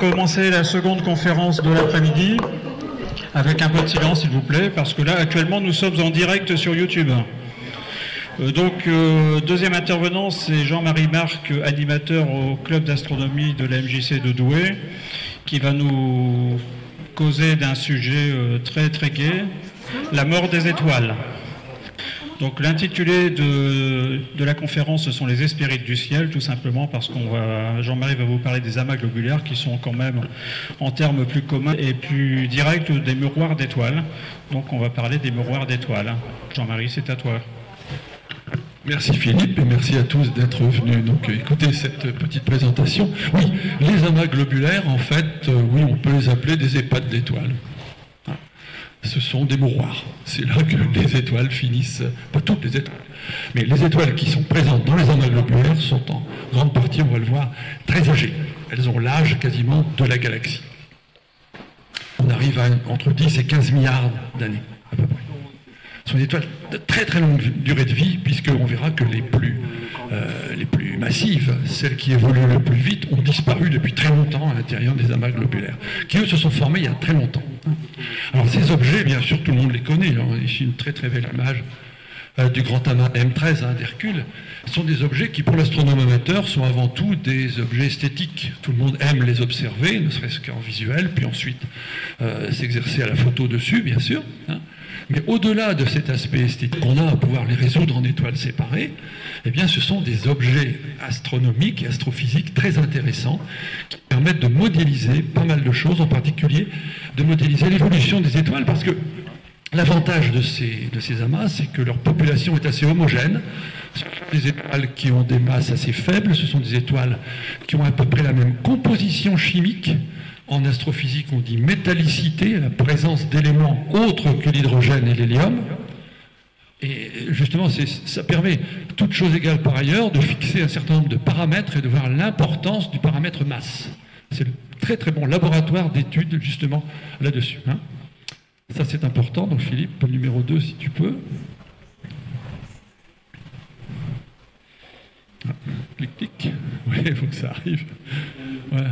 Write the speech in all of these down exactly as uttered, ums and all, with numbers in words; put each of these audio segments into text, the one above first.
commencer la seconde conférence de l'après-midi avec un peu de silence, s'il vous plaît, parce que là, actuellement, nous sommes en direct sur YouTube. Euh, donc, euh, deuxième intervenant, c'est Jean-Marie Marc, animateur au club d'astronomie de la M J C de Douai, qui va nous causer d'un sujet euh, très très gai, la mort des étoiles. Donc l'intitulé de, de la conférence, ce sont les hespérides du ciel, tout simplement parce qu'on va, Jean-Marie va vous parler des amas globulaires qui sont quand même, en termes plus communs et plus directs, des miroirs d'étoiles. Donc on va parler des miroirs d'étoiles. Jean-Marie, c'est à toi. Merci Philippe et merci à tous d'être venus donc écouter cette petite présentation. Oui, les amas globulaires, en fait, euh, oui, on peut les appeler des EHPAD d'étoiles. Ce sont des miroirs. C'est là que les étoiles finissent, pas toutes les étoiles, mais les étoiles qui sont présentes dans les amas globulaires sont en grande partie, on va le voir, très âgées. Elles ont l'âge quasiment de la galaxie. On arrive à entre dix et quinze milliards d'années, à peu près. Ce sont des étoiles de très très longue durée de vie, puisqu'on verra que les plus, euh, les plus massives, celles qui évoluent le plus vite, ont disparu depuis très longtemps à l'intérieur des amas globulaires, qui eux se sont formés il y a très longtemps. Alors ces objets, bien sûr, tout le monde les connaît. Alors, ici une très très belle image euh, du grand amas M treize hein, d'Hercule. Ce sont des objets qui, pour l'astronome amateur, sont avant tout des objets esthétiques. Tout le monde aime les observer, ne serait-ce qu'en visuel, puis ensuite euh, s'exercer à la photo dessus, bien sûr. Hein. Mais au-delà de cet aspect esthétique qu'on a à pouvoir les résoudre en étoiles séparées, eh bien, ce sont des objets astronomiques et astrophysiques très intéressants qui permettent de modéliser pas mal de choses, en particulier de modéliser l'évolution des étoiles, parce que l'avantage de ces, de ces amas, c'est que leur population est assez homogène. Ce sont des étoiles qui ont des masses assez faibles, ce sont des étoiles qui ont à peu près la même composition chimique. En astrophysique, on dit métallicité, la présence d'éléments autres que l'hydrogène et l'hélium. Et justement, ça permet, toutes choses égales par ailleurs, de fixer un certain nombre de paramètres et de voir l'importance du paramètre masse. C'est le très très bon laboratoire d'études justement là-dessus. Hein. Ça c'est important, donc Philippe, numéro deux si tu peux. Ah, clic clic, oui, il faut que ça arrive. Voilà.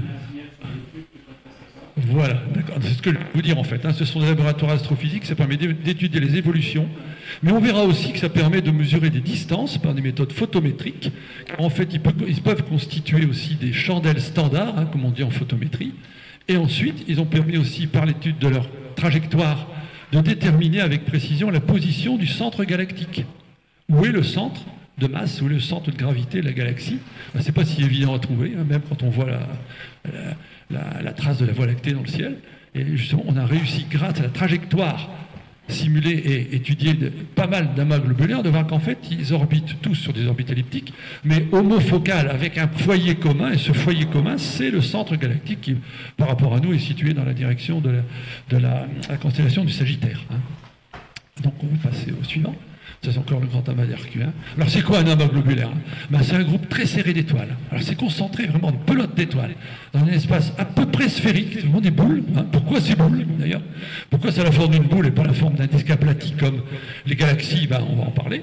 Voilà, d'accord. C'est ce que je veux vous dire en fait. Hein. Ce sont des laboratoires astrophysiques, ça permet d'étudier les évolutions, mais on verra aussi que ça permet de mesurer des distances par des méthodes photométriques. En fait, ils peuvent, ils peuvent constituer aussi des chandelles standards, hein, comme on dit en photométrie. Et ensuite, ils ont permis aussi, par l'étude de leur trajectoire, de déterminer avec précision la position du centre galactique. Où est le centre de masse, où est le centre de gravité de la galaxie? Ben, c'est pas si évident à trouver, hein, même quand on voit la... la La, la trace de la Voie lactée dans le ciel. Et justement, on a réussi, grâce à la trajectoire simulée et étudiée de pas mal d'amas globulaires, de voir qu'en fait, ils orbitent tous sur des orbites elliptiques, mais homofocales, avec un foyer commun. Et ce foyer commun, c'est le centre galactique qui, par rapport à nous, est situé dans la direction de la, de la, la constellation du Sagittaire. Hein. Donc, on va passer au suivant. Ça, c'est encore le grand amas d'Hercule. Hein. Alors, c'est quoi un amas globulaire hein? Ben, c'est un groupe très serré d'étoiles. Alors, c'est concentré vraiment en pelote d'étoiles, dans un espace à peu près sphérique, c'est vraiment des boules. Hein. Pourquoi ces boules, d'ailleurs? Pourquoi c'est la forme d'une boule et pas la forme d'un disque aplati comme les galaxies? Ben, on va en parler.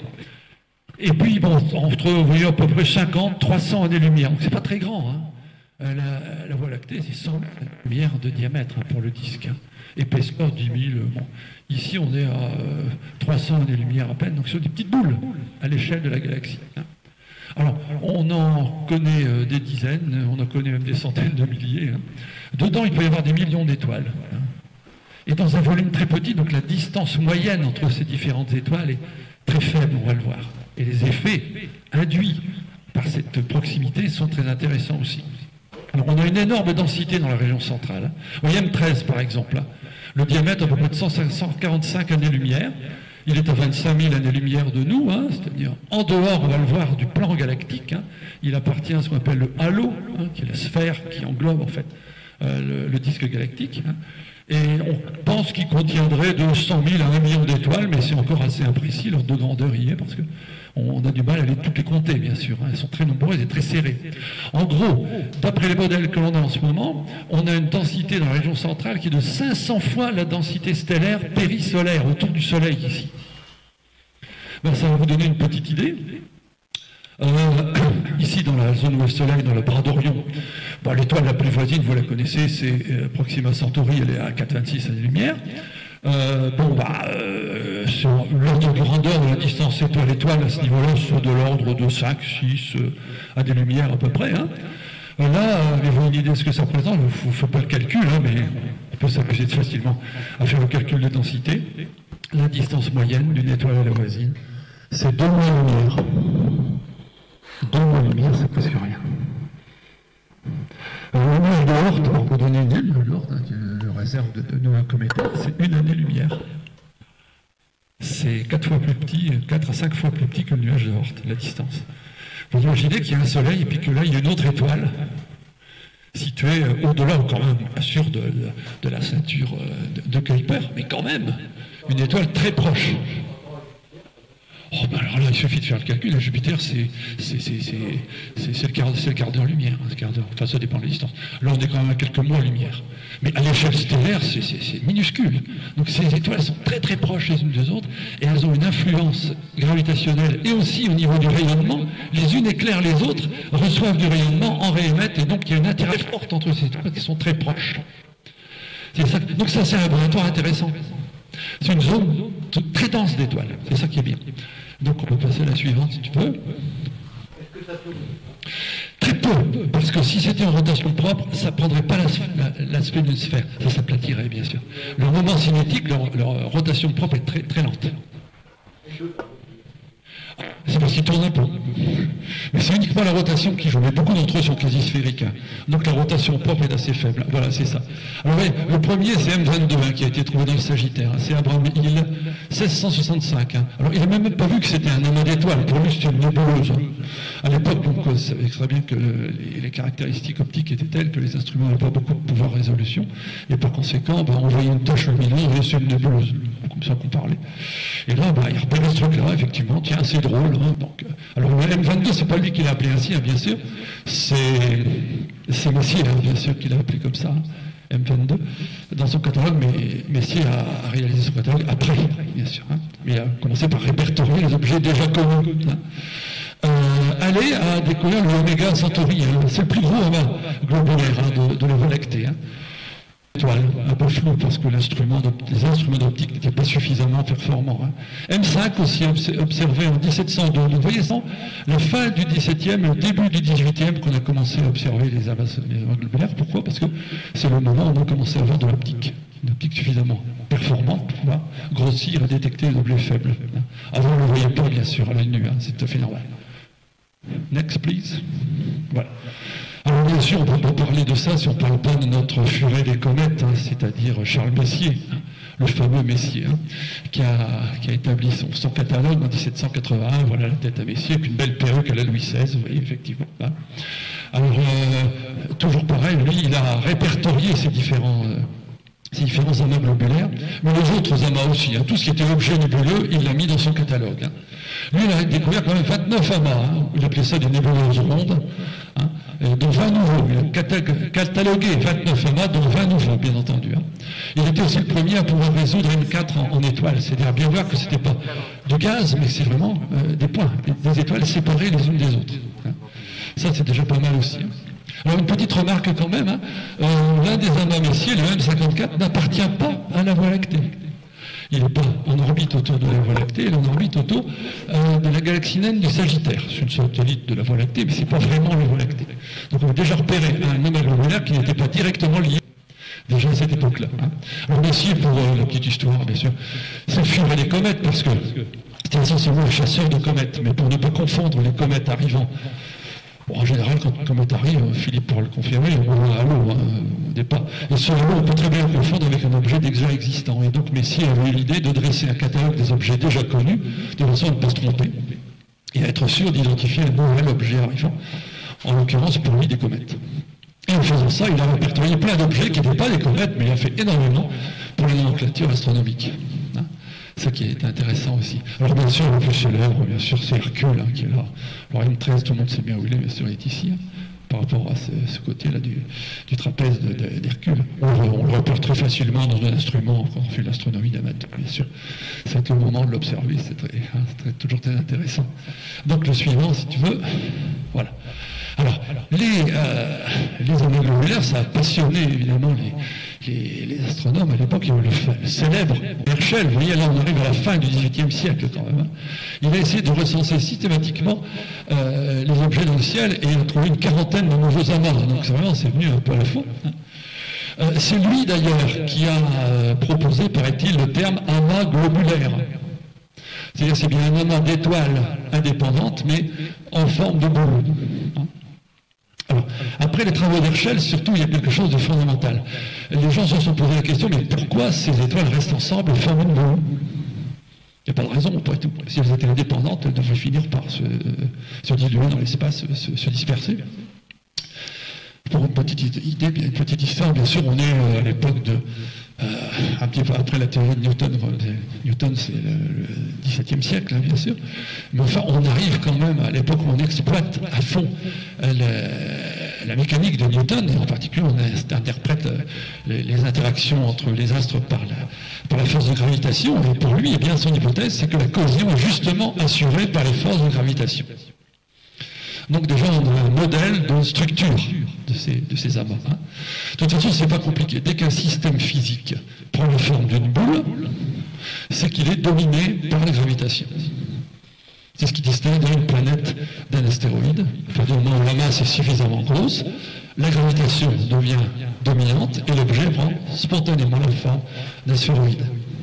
Et puis, bon, entre, vous voyez, à peu près cinquante, trois cents années-lumière. Donc, c'est pas très grand. Hein. La, la Voie lactée, c'est cent années-lumière de diamètre hein, pour le disque. Hein. Épaisseur dix mille. Bon. Ici, on est à euh, trois cents années-lumière à peine, donc ce sont des petites boules à l'échelle de la galaxie. Hein. Alors, on en connaît euh, des dizaines, on en connaît même des centaines de milliers. Hein. Dedans, il peut y avoir des millions d'étoiles. Hein. Et dans un volume très petit, donc la distance moyenne entre ces différentes étoiles est très faible, on va le voir. Et les effets induits par cette proximité sont très intéressants aussi. Alors, on a une énorme densité dans la région centrale. Hein. Au M treize, par exemple, hein. Le diamètre à peu près de cent quarante-cinq années-lumière. Il est à vingt-cinq mille années-lumière de nous, hein, c'est-à-dire en dehors, on va le voir, du plan galactique. Hein. Il appartient à ce qu'on appelle le halo, hein, qui est la sphère qui englobe en fait euh, le, le disque galactique. Hein. Et on pense qu'il contiendrait de cent mille à un million d'étoiles, mais c'est encore assez imprécis, l'ordre de grandeur y est, parce que on a du mal à les, toutes les compter, bien sûr. Hein. Elles sont très nombreuses et très serrées. En gros, d'après les modèles que l'on a en ce moment, on a une densité dans la région centrale qui est de cinq cents fois la densité stellaire périsolaire, autour du Soleil, ici. Ben, ça va vous donner une petite idée. Euh, ici dans la zone ouest soleil, dans le bras d'Orion. Bon, l'étoile la plus voisine, vous la connaissez, c'est euh, Proxima Centauri, elle est à quatre virgule vingt-six années-lumière. Euh, bon, bah, euh, l'ordre de grandeur de la distance étoile-étoile à ce niveau-là, c'est de l'ordre de cinq, six euh, années-lumière à peu près. Hein. Euh, là, avez-vous une idée de ce que ça représente? Il ne faut pas le calcul, hein, mais on peut s'amuser facilement à faire le calcul de densité. La distance moyenne d'une étoile à la voisine, c'est deux mois-lumière. Deux mois-lumière, c'est presque rien. Alors, le nuage de Oort, pour vous donner une idée, le nuage de Oort, hein, qui est le réserve de, de Nova Cométa, c'est une année-lumière. C'est quatre fois plus petit, quatre à cinq fois plus petit que le nuage de Oort, la distance. Vous imaginez qu'il y a un soleil et puis que là, il y a une autre étoile située au-delà, quand même, bien sûr, de, de, de la ceinture de, de Kuiper, mais quand même, une étoile très proche. Oh, ben alors là, il suffit de faire le calcul. À Jupiter, c'est le quart, le quart d'heure-lumière. Hein, quart d'heure. Enfin, ça dépend de la distance. Là, on est quand même à quelques mois-lumière. Mais à l'échelle stellaire, c'est minuscule. Donc ces étoiles sont très très proches les unes des autres et elles ont une influence gravitationnelle et aussi au niveau du rayonnement. Les unes éclairent les autres, reçoivent du rayonnement, en réémettent, et donc il y a une interaction forte entre ces étoiles qui sont très proches. Ça. Donc ça, c'est un laboratoire intéressant. C'est une zone très dense d'étoiles. C'est ça qui est bien. Donc on peut passer à la suivante si tu veux. Très peu, parce que si c'était en rotation propre, ça ne prendrait pas l'aspect d'une sphère. Ça s'aplatirait, bien sûr. Leur moment cinétique, leur, leur rotation propre est très, très lente. C'est parce qu'ils tournent un peu. Mais c'est uniquement la rotation qui joue. Mais beaucoup d'entre eux sont quasi sphériques. Hein. Donc la rotation propre est assez faible. Voilà, c'est ça. Alors oui, le premier, c'est M vingt-deux, hein, qui a été trouvé dans le Sagittaire. Hein. C'est Abraham Hill, mille six cent soixante-cinq. Hein. Alors il n'a même pas vu que c'était un amas d'étoiles. Pour lui, c'était une nébuleuse. Hein. À l'époque, on savait très bien que le, les, les caractéristiques optiques étaient telles que les instruments n'avaient pas beaucoup de pouvoir de résolution. Et par conséquent, ben, on voyait une tache lumineuse et c'est une nébuleuse. Comme ça qu'on parlait. Et là, ben, il repérait ce truc-là, effectivement. Tiens, c'est drôle. Hein. Donc, euh, alors le M vingt-deux, c'est pas lui qui l'a appelé ainsi, hein, bien sûr. C'est Messier, hein, bien sûr, qui l'a appelé comme ça. Hein. M vingt-deux, dans son catalogue, mais Messier a, a réalisé son catalogue après, bien sûr. Hein. Mais il a commencé par répertorier les objets déjà connus. Hein. Euh, Halley a découvert le Oméga Centauri, hein. C'est le plus gros amas globulaire hein, de, de la Voie lactée. Hein. Étoile, un peu flou parce que l'instrument les instruments d'optique n'étaient pas suffisamment performants. Hein. M cinq aussi observé en mille sept cent deux. Donc vous voyez ça, la fin du dix-septième et le début du dix-huitième qu'on a commencé à observer les amas globulaires. Pourquoi? Parce que c'est le moment où on a commencé à avoir de l'optique. Une optique suffisamment performante pour pouvoir grossir et détecter les objets faibles. Hein. Avant, on ne le voyait pas, bien sûr, à l'œil nu. Hein. C'est tout à fait normal. Next, please. Voilà. Alors bien sûr, on ne peut pas parler de ça si on ne parle pas de notre furet des comètes, hein, c'est-à-dire Charles Messier, hein, le fameux Messier, hein, qui, a, qui a établi son, son catalogue en mille sept cent quatre-vingt-un, voilà la tête à Messier, avec une belle perruque à la Louis seize, vous voyez, effectivement. Hein. Alors, euh, toujours pareil, lui, il a répertorié ces différents... Euh, ces différents amas globulaires, mais les autres amas aussi. Hein. Tout ce qui était objet nébuleux, il l'a mis dans son catalogue. Hein. Lui, il a découvert quand même vingt-neuf amas. Hein. Il appelait ça des nébuleuses rondes, hein, dont vingt nouveaux. Il a catalogué vingt-neuf amas, dont vingt nouveaux, bien entendu. Hein. Il était aussi le premier à pouvoir résoudre M quatre en, en étoiles. C'est-à-dire bien voir que ce n'était pas du gaz, mais c'est vraiment euh, des points, des, des étoiles séparées les unes des autres. Hein. Ça, c'est déjà pas mal aussi. Hein. Alors une petite remarque quand même, hein, euh, l'un des amas Messier, le M cinquante-quatre, n'appartient pas à la Voie lactée. Il n'est pas en orbite autour de la Voie lactée, il est en orbite autour euh, de la galaxie naine du Sagittaire. C'est une satellite de la Voie lactée, mais ce n'est pas vraiment la Voie lactée. Donc on a déjà repéré un amas globulaire qui n'était pas directement lié, déjà à cette époque-là. Hein. Alors Messier, pour euh, la petite histoire, bien sûr, c'est le furet des comètes, parce que c'était essentiellement un chasseur de comètes, mais pour ne pas confondre les comètes arrivant. Bon, en général, quand une comète arrive, Philippe pourra le confirmer, on a un halo hein, au départ. Et ce halo, on peut très bien le confondre avec un objet déjà existant. Et donc Messier avait eu l'idée de dresser un catalogue des objets déjà connus, de façon à ne pas se tromper, et à être sûr d'identifier un nouvel objet arrivant, en l'occurrence pour lui des comètes. Et en faisant ça, il a répertorié plein d'objets qui n'étaient pas des comètes, mais il a fait énormément pour la nomenclature astronomique. Hein. Ce qui est intéressant aussi. Alors bien sûr, le plus célèbre, bien sûr, c'est Hercule, hein, qui est là. Alors M treize, tout le monde sait bien où il est, bien sûr, il est ici, hein, par rapport à ce, ce côté-là du, du trapèze d'Hercule. On, on le repère très facilement dans un instrument, quand on fait l'astronomie d'amateur, bien sûr. C'est le moment de l'observer, c'est hein, toujours très intéressant. Donc le suivant, si tu veux... Voilà. Alors, les, euh, les amas globulaires, ça a passionné évidemment les, les, les astronomes à l'époque. Il y a eu le, le célèbre Herschel, vous voyez, là on arrive à la fin du dix-huitième siècle quand même. Hein. Il a essayé de recenser systématiquement euh, les objets dans le ciel et il a trouvé une quarantaine de nouveaux amas. Donc c'est vraiment, c'est venu un peu à la fois. Hein. Euh, c'est lui d'ailleurs qui a euh, proposé, paraît-il, le terme amas globulaire. C'est-à-dire c'est bien un amas d'étoiles indépendantes, mais en forme de boule. Hein. Alors, après les travaux d'Herschel, surtout, il y a quelque chose de fondamental. Les gens se sont posé la question, mais pourquoi ces étoiles restent ensemble et forment une boule? Il n'y a pas de raison, après tout. Si elles étaient indépendantes, elles devraient finir par se, se diluer dans l'espace, se, se disperser. Pour une petite idée, une petite histoire, bien sûr, on est à l'époque de... Euh, un petit peu après la théorie de Newton. Newton, c'est le, le dix-septième siècle, hein, bien sûr. Mais enfin, on arrive quand même à l'époque où on exploite à fond euh, la, la mécanique de Newton, et en particulier, on interprète euh, les, les interactions entre les astres par la, par la force de gravitation. Et pour lui, eh bien, son hypothèse, c'est que la cohésion est justement assurée par les forces de gravitation. Donc déjà, on a un modèle de structure de ces, de ces amas. Hein. De toute façon, c'est pas compliqué. Dès qu'un système physique prend la forme d'une boule, c'est qu'il est dominé par la gravitation. C'est ce qui distingue une planète d'un astéroïde. À partir du moment où la masse est suffisamment grosse, la gravitation devient dominante et l'objet prend spontanément la forme d'astéroïde.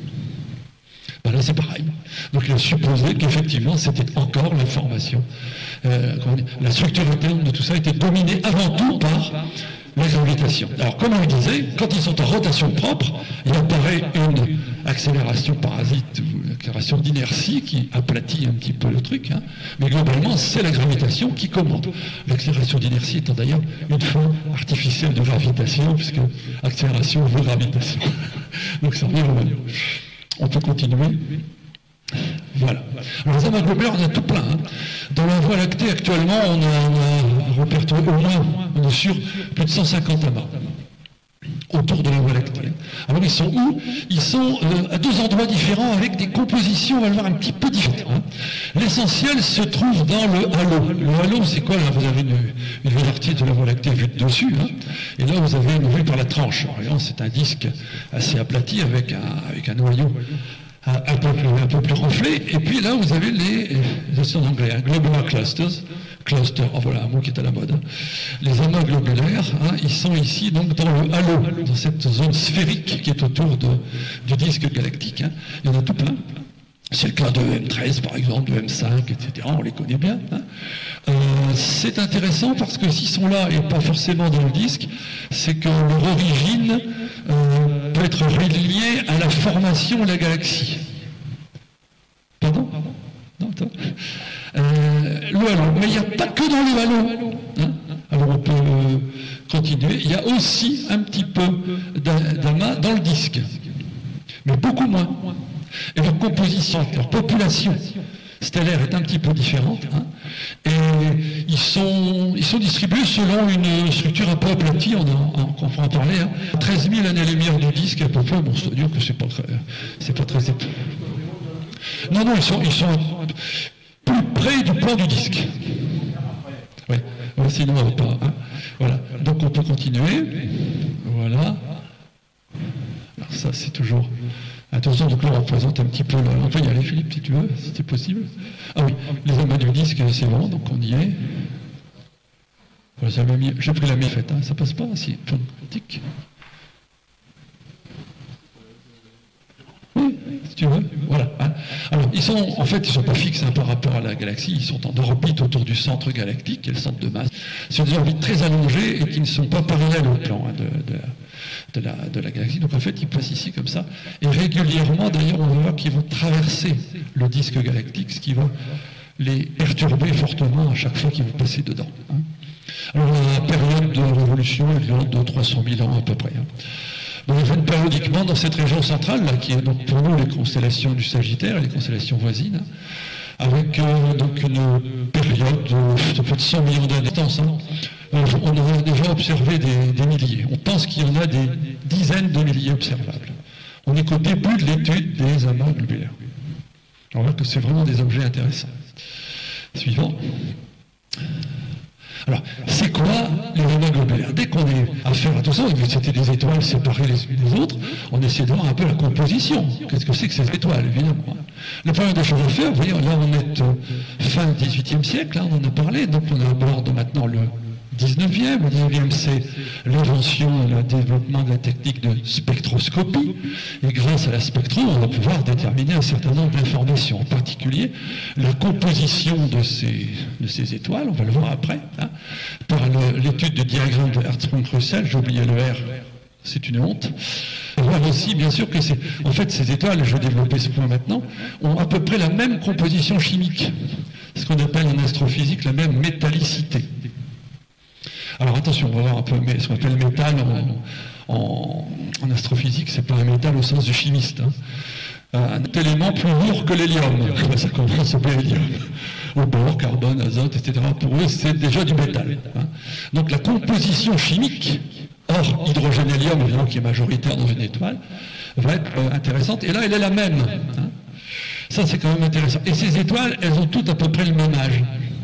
Ben là, c'est pareil. Donc, il a supposé qu'effectivement, c'était encore la formation. Euh, la structure interne de tout ça était dominée avant tout par la gravitation. Alors, comme on le disait, quand ils sont en rotation propre, il apparaît une accélération parasite ou une accélération d'inertie qui aplatit un petit peu le truc. Hein. Mais globalement, c'est la gravitation qui commande. L'accélération d'inertie étant d'ailleurs une forme artificielle de gravitation, puisque accélération veut gravitation. Donc, ça revient au même. On peut continuer. Voilà. Alors, les amas globulaires, on a tout plein. Hein. Dans la Voie lactée, actuellement, on a, on a répertorié au moins, on est sur plus de cent cinquante amas autour de la Voie lactée. Alors, ils sont où? Ils sont euh, à deux endroits différents avec des compositions, on va le voir, un petit peu différentes. Hein. L'essentiel se trouve dans le halo. Le halo, c'est quoi? Là, vous avez une, une Voie lactée de la Voie lactée vue de dessus. Hein. Et là, vous avez une vue par la tranche. Alors, c'est un disque assez aplati avec un, avec un noyau un peu plus, un peu plus renflé, et puis là vous avez les, les en anglais, hein, globular clusters, cluster, oh voilà un mot qui est à la mode. Hein. Les amas globulaires, hein, ils sont ici donc dans le halo, dans cette zone sphérique qui est autour de, du disque galactique. Hein. Il y en a tout plein. C'est le cas de M treize par exemple, de M cinq, et cetera. On les connaît bien. Hein. Euh, c'est intéressant parce que s'ils sont là et pas forcément dans le disque, c'est que leur origine euh, peut être reliée à la formation de la galaxie. Pardon? Non, attends. Euh, le halo. Mais il n'y a pas que dans le halo. Hein. Alors on peut euh, continuer. Il y a aussi un petit peu d'amas dans le disque. Mais beaucoup moins. Et leur composition, leur population stellaire est un petit peu différente. Hein, et ils sont, ils sont distribués selon une structure un peu aplatie, on, on, on peut en parler. Hein, treize mille années-lumière du disque à peu près, bon, c'est-à-dire que c'est pas très, c'est pas très épais. Non, non, ils sont, ils sont plus près du plan du disque. Oui, ouais, sinon on va pas. Hein, voilà, donc on peut continuer. Voilà. Alors ça, c'est toujours... Attention, donc là on représente un petit peu, là. On peut y aller Philippe si tu veux, si c'est possible. Ah oui, les amas du disque, c'est bon, donc on y est. Voilà, j'ai pris la méfette, hein. Ça passe pas, si, tic. Oui, si tu veux, voilà. Hein. Alors, ils sont, en fait, ils ne sont pas fixes hein, par rapport à la galaxie, ils sont en orbite autour du centre galactique, qui est le centre de masse. Sur des orbites très allongées et qui ne sont pas parallèles au plan hein, de, de, de, la, de la galaxie. Donc, en fait, ils passent ici comme ça. Et régulièrement, d'ailleurs, on voit qu'ils vont traverser le disque galactique, ce qui va les perturber fortement à chaque fois qu'ils vont passer dedans. Hein. Alors, la période de révolution est de trois cent mille ans à peu près. Hein. Donc, ils viennent périodiquement dans cette région centrale, là, qui est donc pour nous les constellations du Sagittaire et les constellations voisines, avec euh, donc une période de, de cent millions d'années. Hein. On a déjà observé des, des milliers. On pense qu'il y en a des dizaines de milliers observables. On est qu'au début de l'étude des amas globulaires. On voit que c'est vraiment des objets intéressants. Suivant. Alors, c'est quoi l'événement globulaire? Dès qu'on est à faire à tout ça, c'était des étoiles séparées les unes des autres, on essaie de voir un peu la composition. Qu'est-ce que c'est que ces étoiles, évidemment? La première des choses à faire, vous voyez, là on est euh, fin dix-huitième siècle, hein, on en a parlé, donc on aborde maintenant le dix-neuvième. Le dix-neuvième, c'est l'invention et le développement de la technique de spectroscopie. Et grâce à la spectro, on va pouvoir déterminer un certain nombre d'informations, en particulier la composition de ces, de ces étoiles, on va le voir après, hein, par l'étude du diagramme de Hertzsprung-Russell. J'ai oublié le R, c'est une honte. On voit aussi, bien sûr, que c'est, en fait, ces étoiles, je vais développer ce point maintenant, ont à peu près la même composition chimique, ce qu'on appelle en astrophysique la même métallicité. Alors attention, on va voir un peu mais ce qu'on appelle le métal en, en, en astrophysique, c'est pas un métal au sens du chimiste. Hein. Un élément plus lourd que l'hélium, ça commence au hélium. Au bord, carbone, azote, et cetera. Pour eux, c'est déjà du métal. Hein. Donc la composition chimique, hors hydrogène-hélium, évidemment, qui est majoritaire dans une étoile, va être euh, intéressante. Et là, elle est la même. Hein. Ça, c'est quand même intéressant. Et ces étoiles, elles ont toutes à peu près le même âge.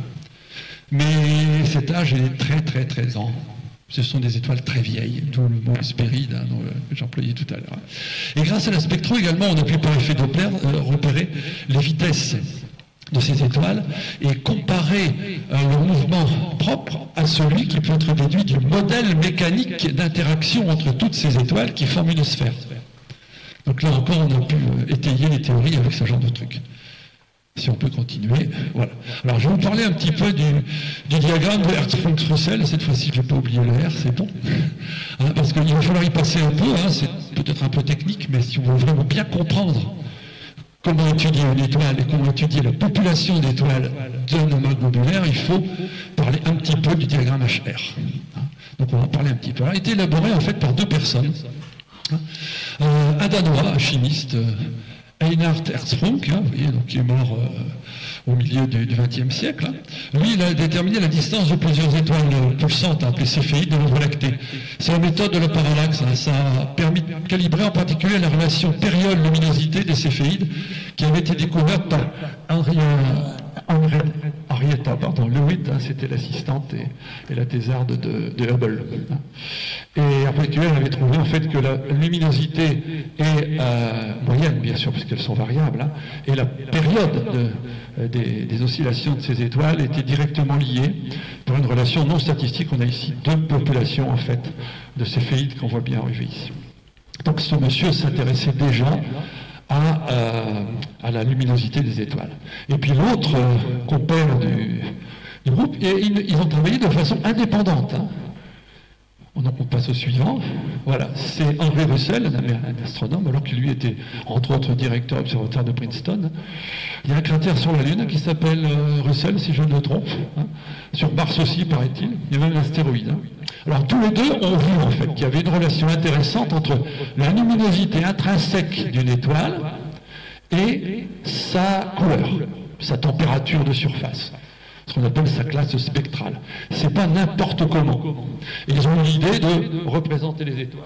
Mais cet âge est très très très grand. Ce sont des étoiles très vieilles, d'où le mot hespéride, hein, que j'employais tout à l'heure. Et grâce à la spectro également, on a pu par effet Doppler euh, repérer les vitesses de ces étoiles et comparer euh, leur mouvement propre à celui qui peut être déduit du modèle mécanique d'interaction entre toutes ces étoiles qui forment une sphère. Donc là encore, on a pu euh, étayer les théories avec ce genre de trucs. Si on peut continuer, voilà. Alors je vais vous parler un petit peu du, du diagramme de Hertzsprung-Russell. Cette fois-ci, je n'ai pas oublié le R, c'est bon. Hein, parce qu'il va falloir y passer un peu, hein, c'est peut-être un peu technique, mais si on veut vraiment bien comprendre comment étudier une étoile et comment étudier la population d'étoiles d'un amas globulaire, il faut parler un petit peu du diagramme H R. Hein. Donc on va en parler un petit peu. Il a été élaboré en fait par deux personnes. Hein. Euh, un Danois, un chimiste, euh, Einhard Hertzsprung, hein, vous voyez, donc, qui est mort euh, au milieu du vingtième siècle. Hein. Lui, il a déterminé la distance de plusieurs étoiles pulsantes, appelées céphéides, de la Voie lactée. C'est la méthode de la parallaxe. Hein. Ça a permis de calibrer en particulier la relation période-luminosité des céphéides qui avait été découverte par Henri, Henri, Henrietta pardon, Leavitt, hein, c'était l'assistante et, et la thésarde de, de Hubble. Hein. Et en particulier, elle avait trouvé en fait que la luminosité est euh, moyenne, bien sûr, puisqu'elles sont variables, hein, et la période de, des, des oscillations de ces étoiles était directement liée par une relation non statistique. On a ici deux populations en fait de céphéides qu'on voit bien arriver ici. Donc ce monsieur s'intéressait déjà à, euh, à la luminosité des étoiles. Et puis l'autre euh, compère du, du groupe, et ils, ils ont travaillé de façon indépendante. Hein. Donc on passe au suivant. Voilà, c'est Henri Russell, un astronome, alors qu'il lui était entre autres directeur observatoire de Princeton. Il y a un cratère sur la Lune qui s'appelle euh, Russell, si je ne me trompe. Hein. Sur Mars aussi, paraît-il. Il y a même un astéroïde. Hein. Alors tous les deux ont vu en fait qu'il y avait une relation intéressante entre la luminosité intrinsèque d'une étoile et sa couleur, sa température de surface. Ce qu'on appelle sa classe spectrale. C'est pas n'importe comment. Et ils ont eu l'idée de représenter les étoiles.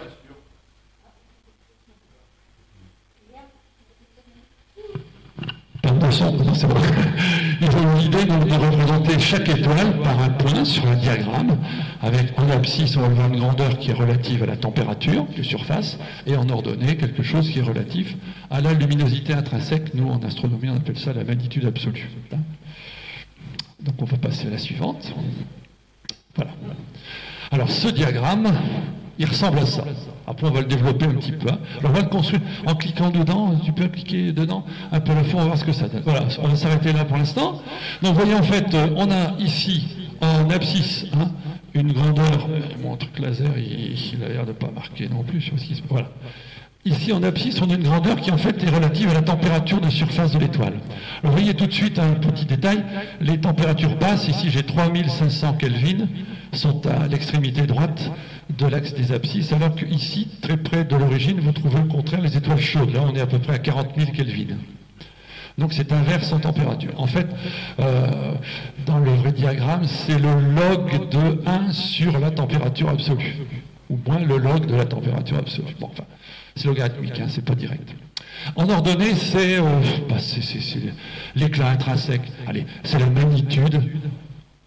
Pardon, non, c'est bon. Ils ont eu l'idée de, de représenter chaque étoile par un point sur un diagramme, avec en abscisse, on va voir une grandeur qui est relative à la température de surface, et en ordonnée, quelque chose qui est relatif à la luminosité intrinsèque. Nous, en astronomie, on appelle ça la magnitude absolue. Donc on va passer à la suivante. Voilà. Alors ce diagramme, il ressemble à ça. Après on va le développer un petit peu. Hein. Alors on va le construire en cliquant dedans. Tu peux cliquer dedans un peu à la fois, on va voir ce que ça donne. Voilà, on va s'arrêter là pour l'instant. Donc vous voyez en fait, on a ici en abscisse hein, une grandeur. Mon truc laser, il, il a l'air de ne pas marquer non plus sur ce qui se. Voilà. Ici, en abscisse, on a une grandeur qui en fait est relative à la température de surface de l'étoile. Vous voyez tout de suite un petit détail, les températures basses, ici j'ai trois mille cinq cents Kelvin, sont à l'extrémité droite de l'axe des abscisses, alors qu'ici, très près de l'origine, vous trouvez au contraire les étoiles chaudes. Là, on est à peu près à quarante mille Kelvin. Donc c'est inverse en température. En fait, euh, dans le vrai diagramme, c'est le log de un sur la température absolue, ou moins le log de la température absolue. Bon, enfin, c'est logarithmique, hein, c'est pas direct. En ordonnée, c'est euh, bah, l'éclat intrinsèque. Allez, c'est la magnitude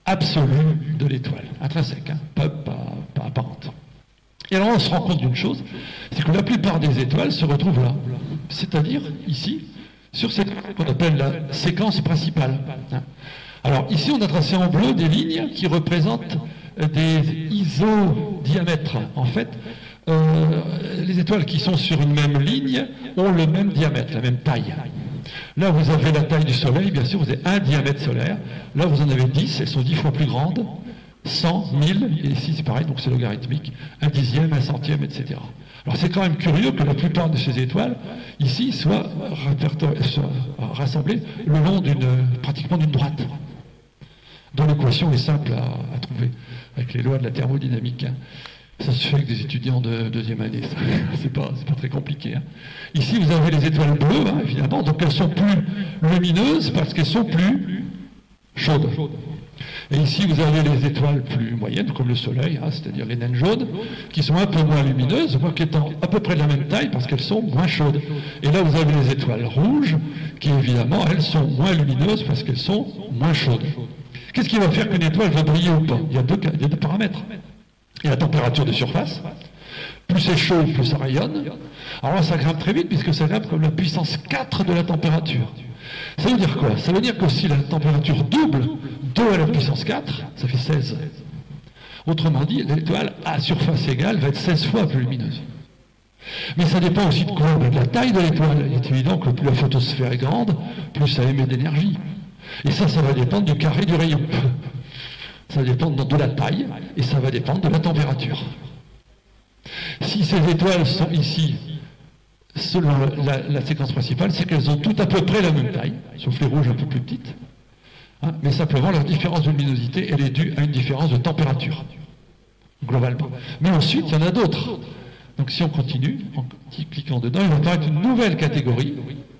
absolue de l'étoile, intrinsèque, hein, pas, pas, pas apparente. Et alors on se rend compte d'une chose, c'est que la plupart des étoiles se retrouvent là, c'est-à-dire ici, sur cette qu'on appelle la séquence principale. Hein. Alors ici on a tracé en bleu des lignes qui représentent des isodiamètres. En fait, euh, les étoiles qui sont sur une même ligne ont le même diamètre, la même taille. Là vous avez la taille du Soleil, bien sûr, vous avez un diamètre solaire. Là vous en avez dix, elles sont dix fois plus grandes. cent, mille, et ici c'est pareil, donc c'est logarithmique, un dixième, un centième, et cetera. Alors c'est quand même curieux que la plupart de ces étoiles, ici, soient, soient rassemblées le long d'une, pratiquement d'une droite, dont l'équation est simple à, à trouver, avec les lois de la thermodynamique. Hein. Ça se fait avec des étudiants de deuxième année, ça. c'est pas, c'est pas très compliqué. Hein. Ici, vous avez les étoiles bleues, hein, évidemment, donc elles sont plus lumineuses parce qu'elles sont plus chaudes. Et ici, vous avez les étoiles plus moyennes, comme le Soleil, hein, c'est-à-dire les naines jaunes, qui sont un peu moins lumineuses, voire qui étant à peu près de la même taille, parce qu'elles sont moins chaudes. Et là, vous avez les étoiles rouges, qui évidemment, elles sont moins lumineuses, parce qu'elles sont moins chaudes. Qu'est-ce qui va faire qu'une étoile va briller ou pas? Il y a deux, il y a deux paramètres. Il y a la température de surface. Plus c'est chaud, plus ça rayonne. Alors là, ça grimpe très vite, puisque ça grimpe comme la puissance quatre de la température. Ça veut dire quoi? Ça veut dire que si la température double deux à la puissance quatre, ça fait seize. Autrement dit, l'étoile à surface égale va être seize fois plus lumineuse. Mais ça dépend aussi de quoi? De la taille de l'étoile. Il est évident que plus la photosphère est grande, plus ça émet d'énergie. Et ça, ça va dépendre du carré du rayon. Ça va dépendre de la taille, et ça va dépendre de la température. Si ces étoiles sont ici, selon la, la séquence principale, c'est qu'elles ont toutes à peu près la même taille, sauf les rouges un peu plus petites. Hein, mais simplement, leur différence de luminosité, elle est due à une différence de température, globalement. Mais ensuite, il y en a d'autres. Donc si on continue, en cliquant dedans, il va apparaître une nouvelle catégorie.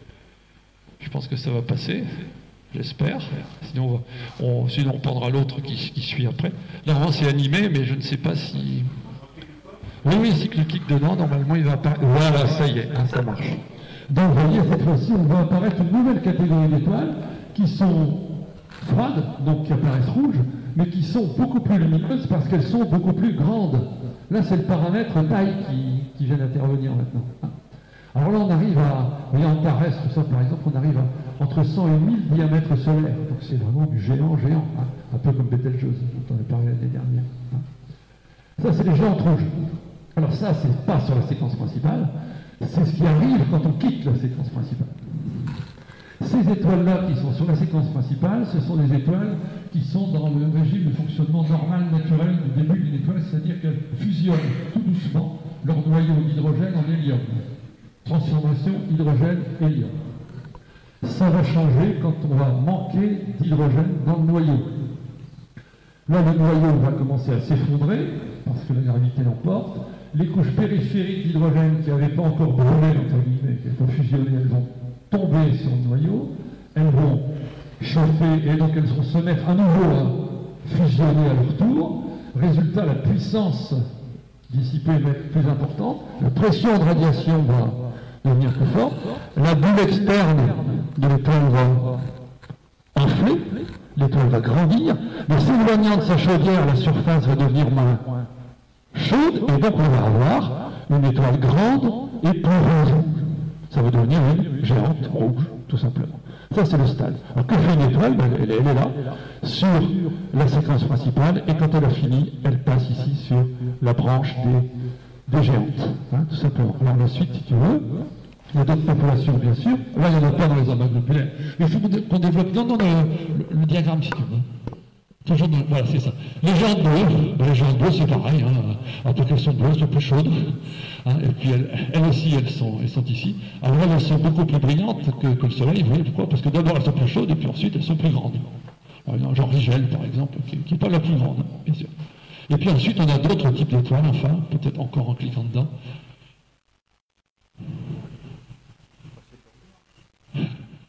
Je pense que ça va passer, j'espère. Sinon, on, on, sinon, on prendra l'autre qui, qui suit après. Normalement, c'est animé, mais je ne sais pas si... Oui, oui, si je clique dedans, normalement, il va apparaître... Voilà, ça y est, hein, ça marche. Donc, vous voyez, cette fois-ci, on va apparaître une nouvelle catégorie d'étoiles qui sont froides, donc qui apparaissent rouges, mais qui sont beaucoup plus lumineuses parce qu'elles sont beaucoup plus grandes. Là, c'est le paramètre taille qui, qui vient d'intervenir maintenant. Alors là, on arrive à, vous voyez, en terrestre, ça par exemple, on arrive à entre cent et mille diamètres solaires. Donc c'est vraiment du géant, géant, hein, un peu comme Betelgeuse, dont on a parlé l'année dernière. Hein. Ça, c'est les géantes rouges. Alors ça, c'est pas sur la séquence principale, c'est ce qui arrive quand on quitte la séquence principale. Ces étoiles-là qui sont sur la séquence principale, ce sont des étoiles qui sont dans le régime de fonctionnement normal, naturel du début d'une étoile, c'est-à-dire qu'elles fusionnent tout doucement leur noyau d'hydrogène en hélium. Transformation hydrogène-hélium. Ça va changer quand on va manquer d'hydrogène dans le noyau. Là, le noyau va commencer à s'effondrer, parce que la gravité l'emporte. Les couches périphériques d'hydrogène qui n'avaient pas encore brûlé, entre guillemets, qui n'avaient pas fusionné, elles vont tomber sur le noyau, elles vont chauffer, et donc elles vont se mettre à nouveau à fusionner à leur tour. Résultat, la puissance dissipée va être plus importante, la pression de radiation va devenir plus forte, la bulle externe de l'étoile va enfler, l'étoile va grandir, mais s'éloignant de sa chaudière, la surface va devenir moins chaude, et donc on va avoir une étoile grande et plus rouge. Ça va devenir une géante rouge, tout simplement. Ça, c'est le stade. Alors, que fait une étoile? Ben, elle, elle est là, sur la séquence principale, et quand elle a fini, elle passe ici sur la branche des, des géantes, hein, tout simplement. Alors, la suite, si tu veux, il y a d'autres populations, bien sûr. Là, il n'y en a pas dans les amas globulaires. Mais il faut qu'on dé qu'on développe... Non, non, le, le, le diagramme, si tu veux. Toujours dans... Voilà, c'est ça. Les géantes bleues, ben, les géantes bleues, c'est pareil. Hein. En tout cas, elles sont bleues, elles sont plus chaudes. Hein, et puis elles, elles aussi, elles sont, elles sont ici. Alors elles sont beaucoup plus brillantes que, que le Soleil. Vous voyez pourquoi? Parce que d'abord elles sont plus chaudes et puis ensuite elles sont plus grandes. Alors, genre Rigel, par exemple, qui n'est pas la plus grande, bien sûr. Et puis ensuite on a d'autres types d'étoiles, enfin, peut-être encore en cliquant dedans.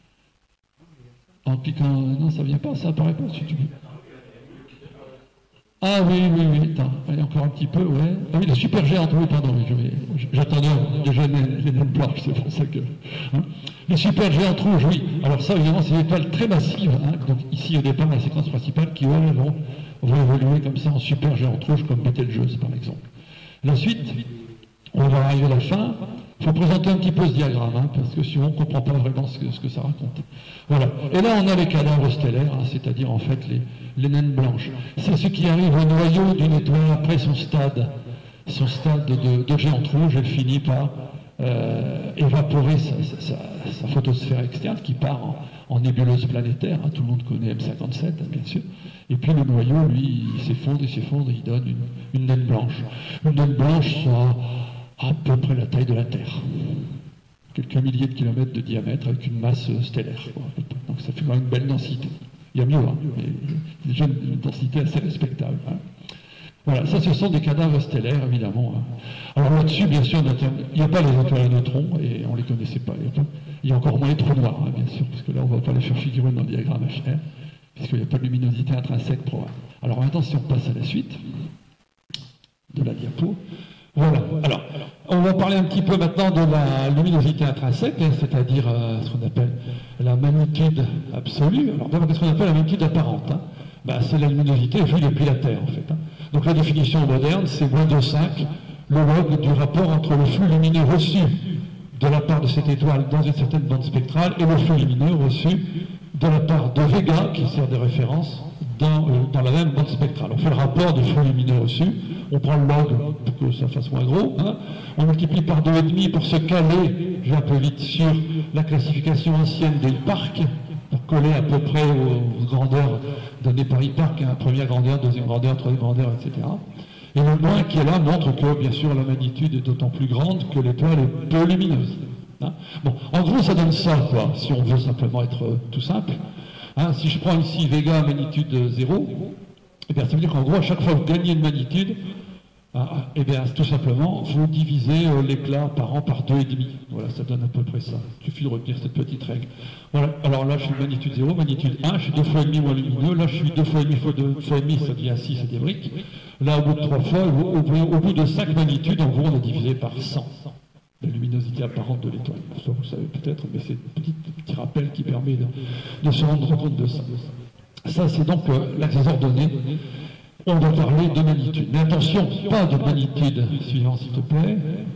En cliquant... Non, ça ne vient pas, ça apparaît pas si tu veux. Ah oui, oui, oui, attends, allez, encore un petit peu, ouais. Ah oui, les super géantes, oui, pardon, j'attendais déjà les, les naines blanches, c'est pour ça que... Hein. Les super géantes rouges, oui. Alors ça, évidemment, c'est des étoiles très massives. Hein. Donc ici, au départ, la séquence principale, qui, elles, vont, vont évoluer comme ça en super géantes rouges, comme Betelgeuse, par exemple. La suite, on va arriver à la fin. Il faut présenter un petit peu ce diagramme, hein, parce que sinon on ne comprend pas vraiment ce que, ce que ça raconte. Voilà. Et là, on a les cadavres stellaires, hein, c'est-à-dire en fait les, les naines blanches. C'est ce qui arrive au noyau d'une étoile après son stade, son stade de, de géante rouge. Elle finit par euh, évaporer sa, sa, sa photosphère externe qui part en, en nébuleuse planétaire. Hein, tout le monde connaît M cinquante-sept, hein, bien sûr. Et puis le noyau, lui, il s'effondre, il s'effondre, il donne une, une naine blanche. Une naine blanche, ça à peu près la taille de la Terre. Quelques milliers de kilomètres de diamètre avec une masse stellaire. Quoi. Donc ça fait quand même une belle densité. Il y a mieux, hein, mais déjà une densité assez respectable. Hein. Voilà, ça ce sont des cadavres stellaires, évidemment. Hein. Alors là-dessus, bien sûr, il n'y a pas les étoiles à neutrons, et on ne les connaissait pas. Il y a encore moins les trous noirs, hein, bien sûr, parce que là, on ne va pas les faire figurer dans le diagramme H R, puisqu'il n'y a pas de luminosité intrinsèque pour. Alors maintenant, si on passe à la suite de la diapo. Voilà. Alors, on va parler un petit peu maintenant de la luminosité intrinsèque, hein, c'est-à-dire euh, ce qu'on appelle la magnitude absolue. Alors, d'abord, qu'est-ce qu'on appelle la magnitude apparente, hein? Ben, c'est la luminosité vue depuis la Terre, en fait. Hein. Donc, la définition moderne, c'est moins de cinq, le log du rapport entre le flux lumineux reçu de la part de cette étoile dans une certaine bande spectrale et le flux lumineux reçu de la part de Vega, qui sert de référence, dans, euh, dans la même bande spectrale. On fait le rapport de flux lumineux reçu, on prend le log pour que ça fasse moins gros, hein. On multiplie par deux virgule cinq pour se caler, je vais un peu vite, sur la classification ancienne des parcs, pour coller à peu près aux, aux grandeurs données par I-Parc, hein, première grandeur, deuxième grandeur, troisième grandeur, et cetera. Et le moins qui est là montre que, bien sûr, la magnitude est d'autant plus grande que l'étoile est peu lumineuse. Hein. Bon, en gros, ça donne ça, quoi, si on veut simplement être euh, tout simple. Hein, si je prends ici Vega magnitude zéro, eh bien, ça veut dire qu'en gros, à chaque fois que vous gagnez une magnitude, ah, eh bien, tout simplement, vous divisez euh, l'éclat par an par deux virgule cinq. Voilà, ça donne à peu près ça. Il suffit de retenir cette petite règle. Voilà, alors là, je suis magnitude zéro, magnitude un, je suis deux fois et demi moins lumineux. Là, je suis deux fois et demi fois deux fois et demi, ça devient six, c'est des briques. Là, au bout de trois fois, au, au, au bout de cinq magnitudes, en gros, on a divisé par cent la luminosité apparente de l'étoile. Ça, vous le savez peut-être, mais c'est un petit, petit rappel qui permet de, de se rendre compte de ça. Ça, c'est donc euh, l'accès ordonné. On va parler de magnitude. Mais attention, pas de magnitude suivant, s'il te plaît.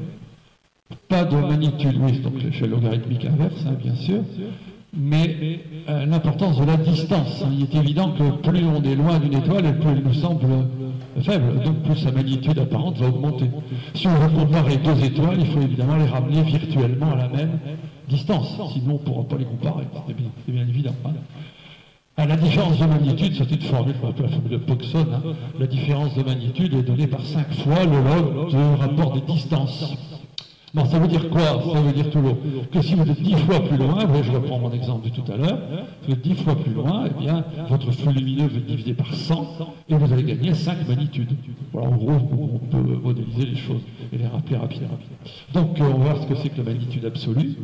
Pas de magnitude, oui, donc l'échelle logarithmique inverse, hein, bien sûr. Mais euh, l'importance de la distance. Hein. Il est évident que plus on est loin d'une étoile, et plus elle nous semble faible. Donc plus sa magnitude apparente va augmenter. Si on veut comparer deux étoiles, il faut évidemment les ramener virtuellement à la même distance. Sinon, on ne pourra pas les comparer. C'est bien, c'est bien évident. Hein. Ah, la différence de magnitude, c'est une formule, un peu la formule de Pogson, hein. La différence de magnitude est donnée par cinq fois le log du rapport des distances. Bon, ça veut dire quoi? Ça veut dire tout l'eau. Que si vous êtes dix fois plus loin, je reprends mon exemple de tout à l'heure, si vous êtes dix fois plus loin, eh bien, votre flux lumineux va être divisé par cent et vous allez gagner cinq magnitudes. Voilà, en gros, on peut modéliser les choses et les rappeler rapidement. Donc, on va voir ce que c'est que la magnitude absolue.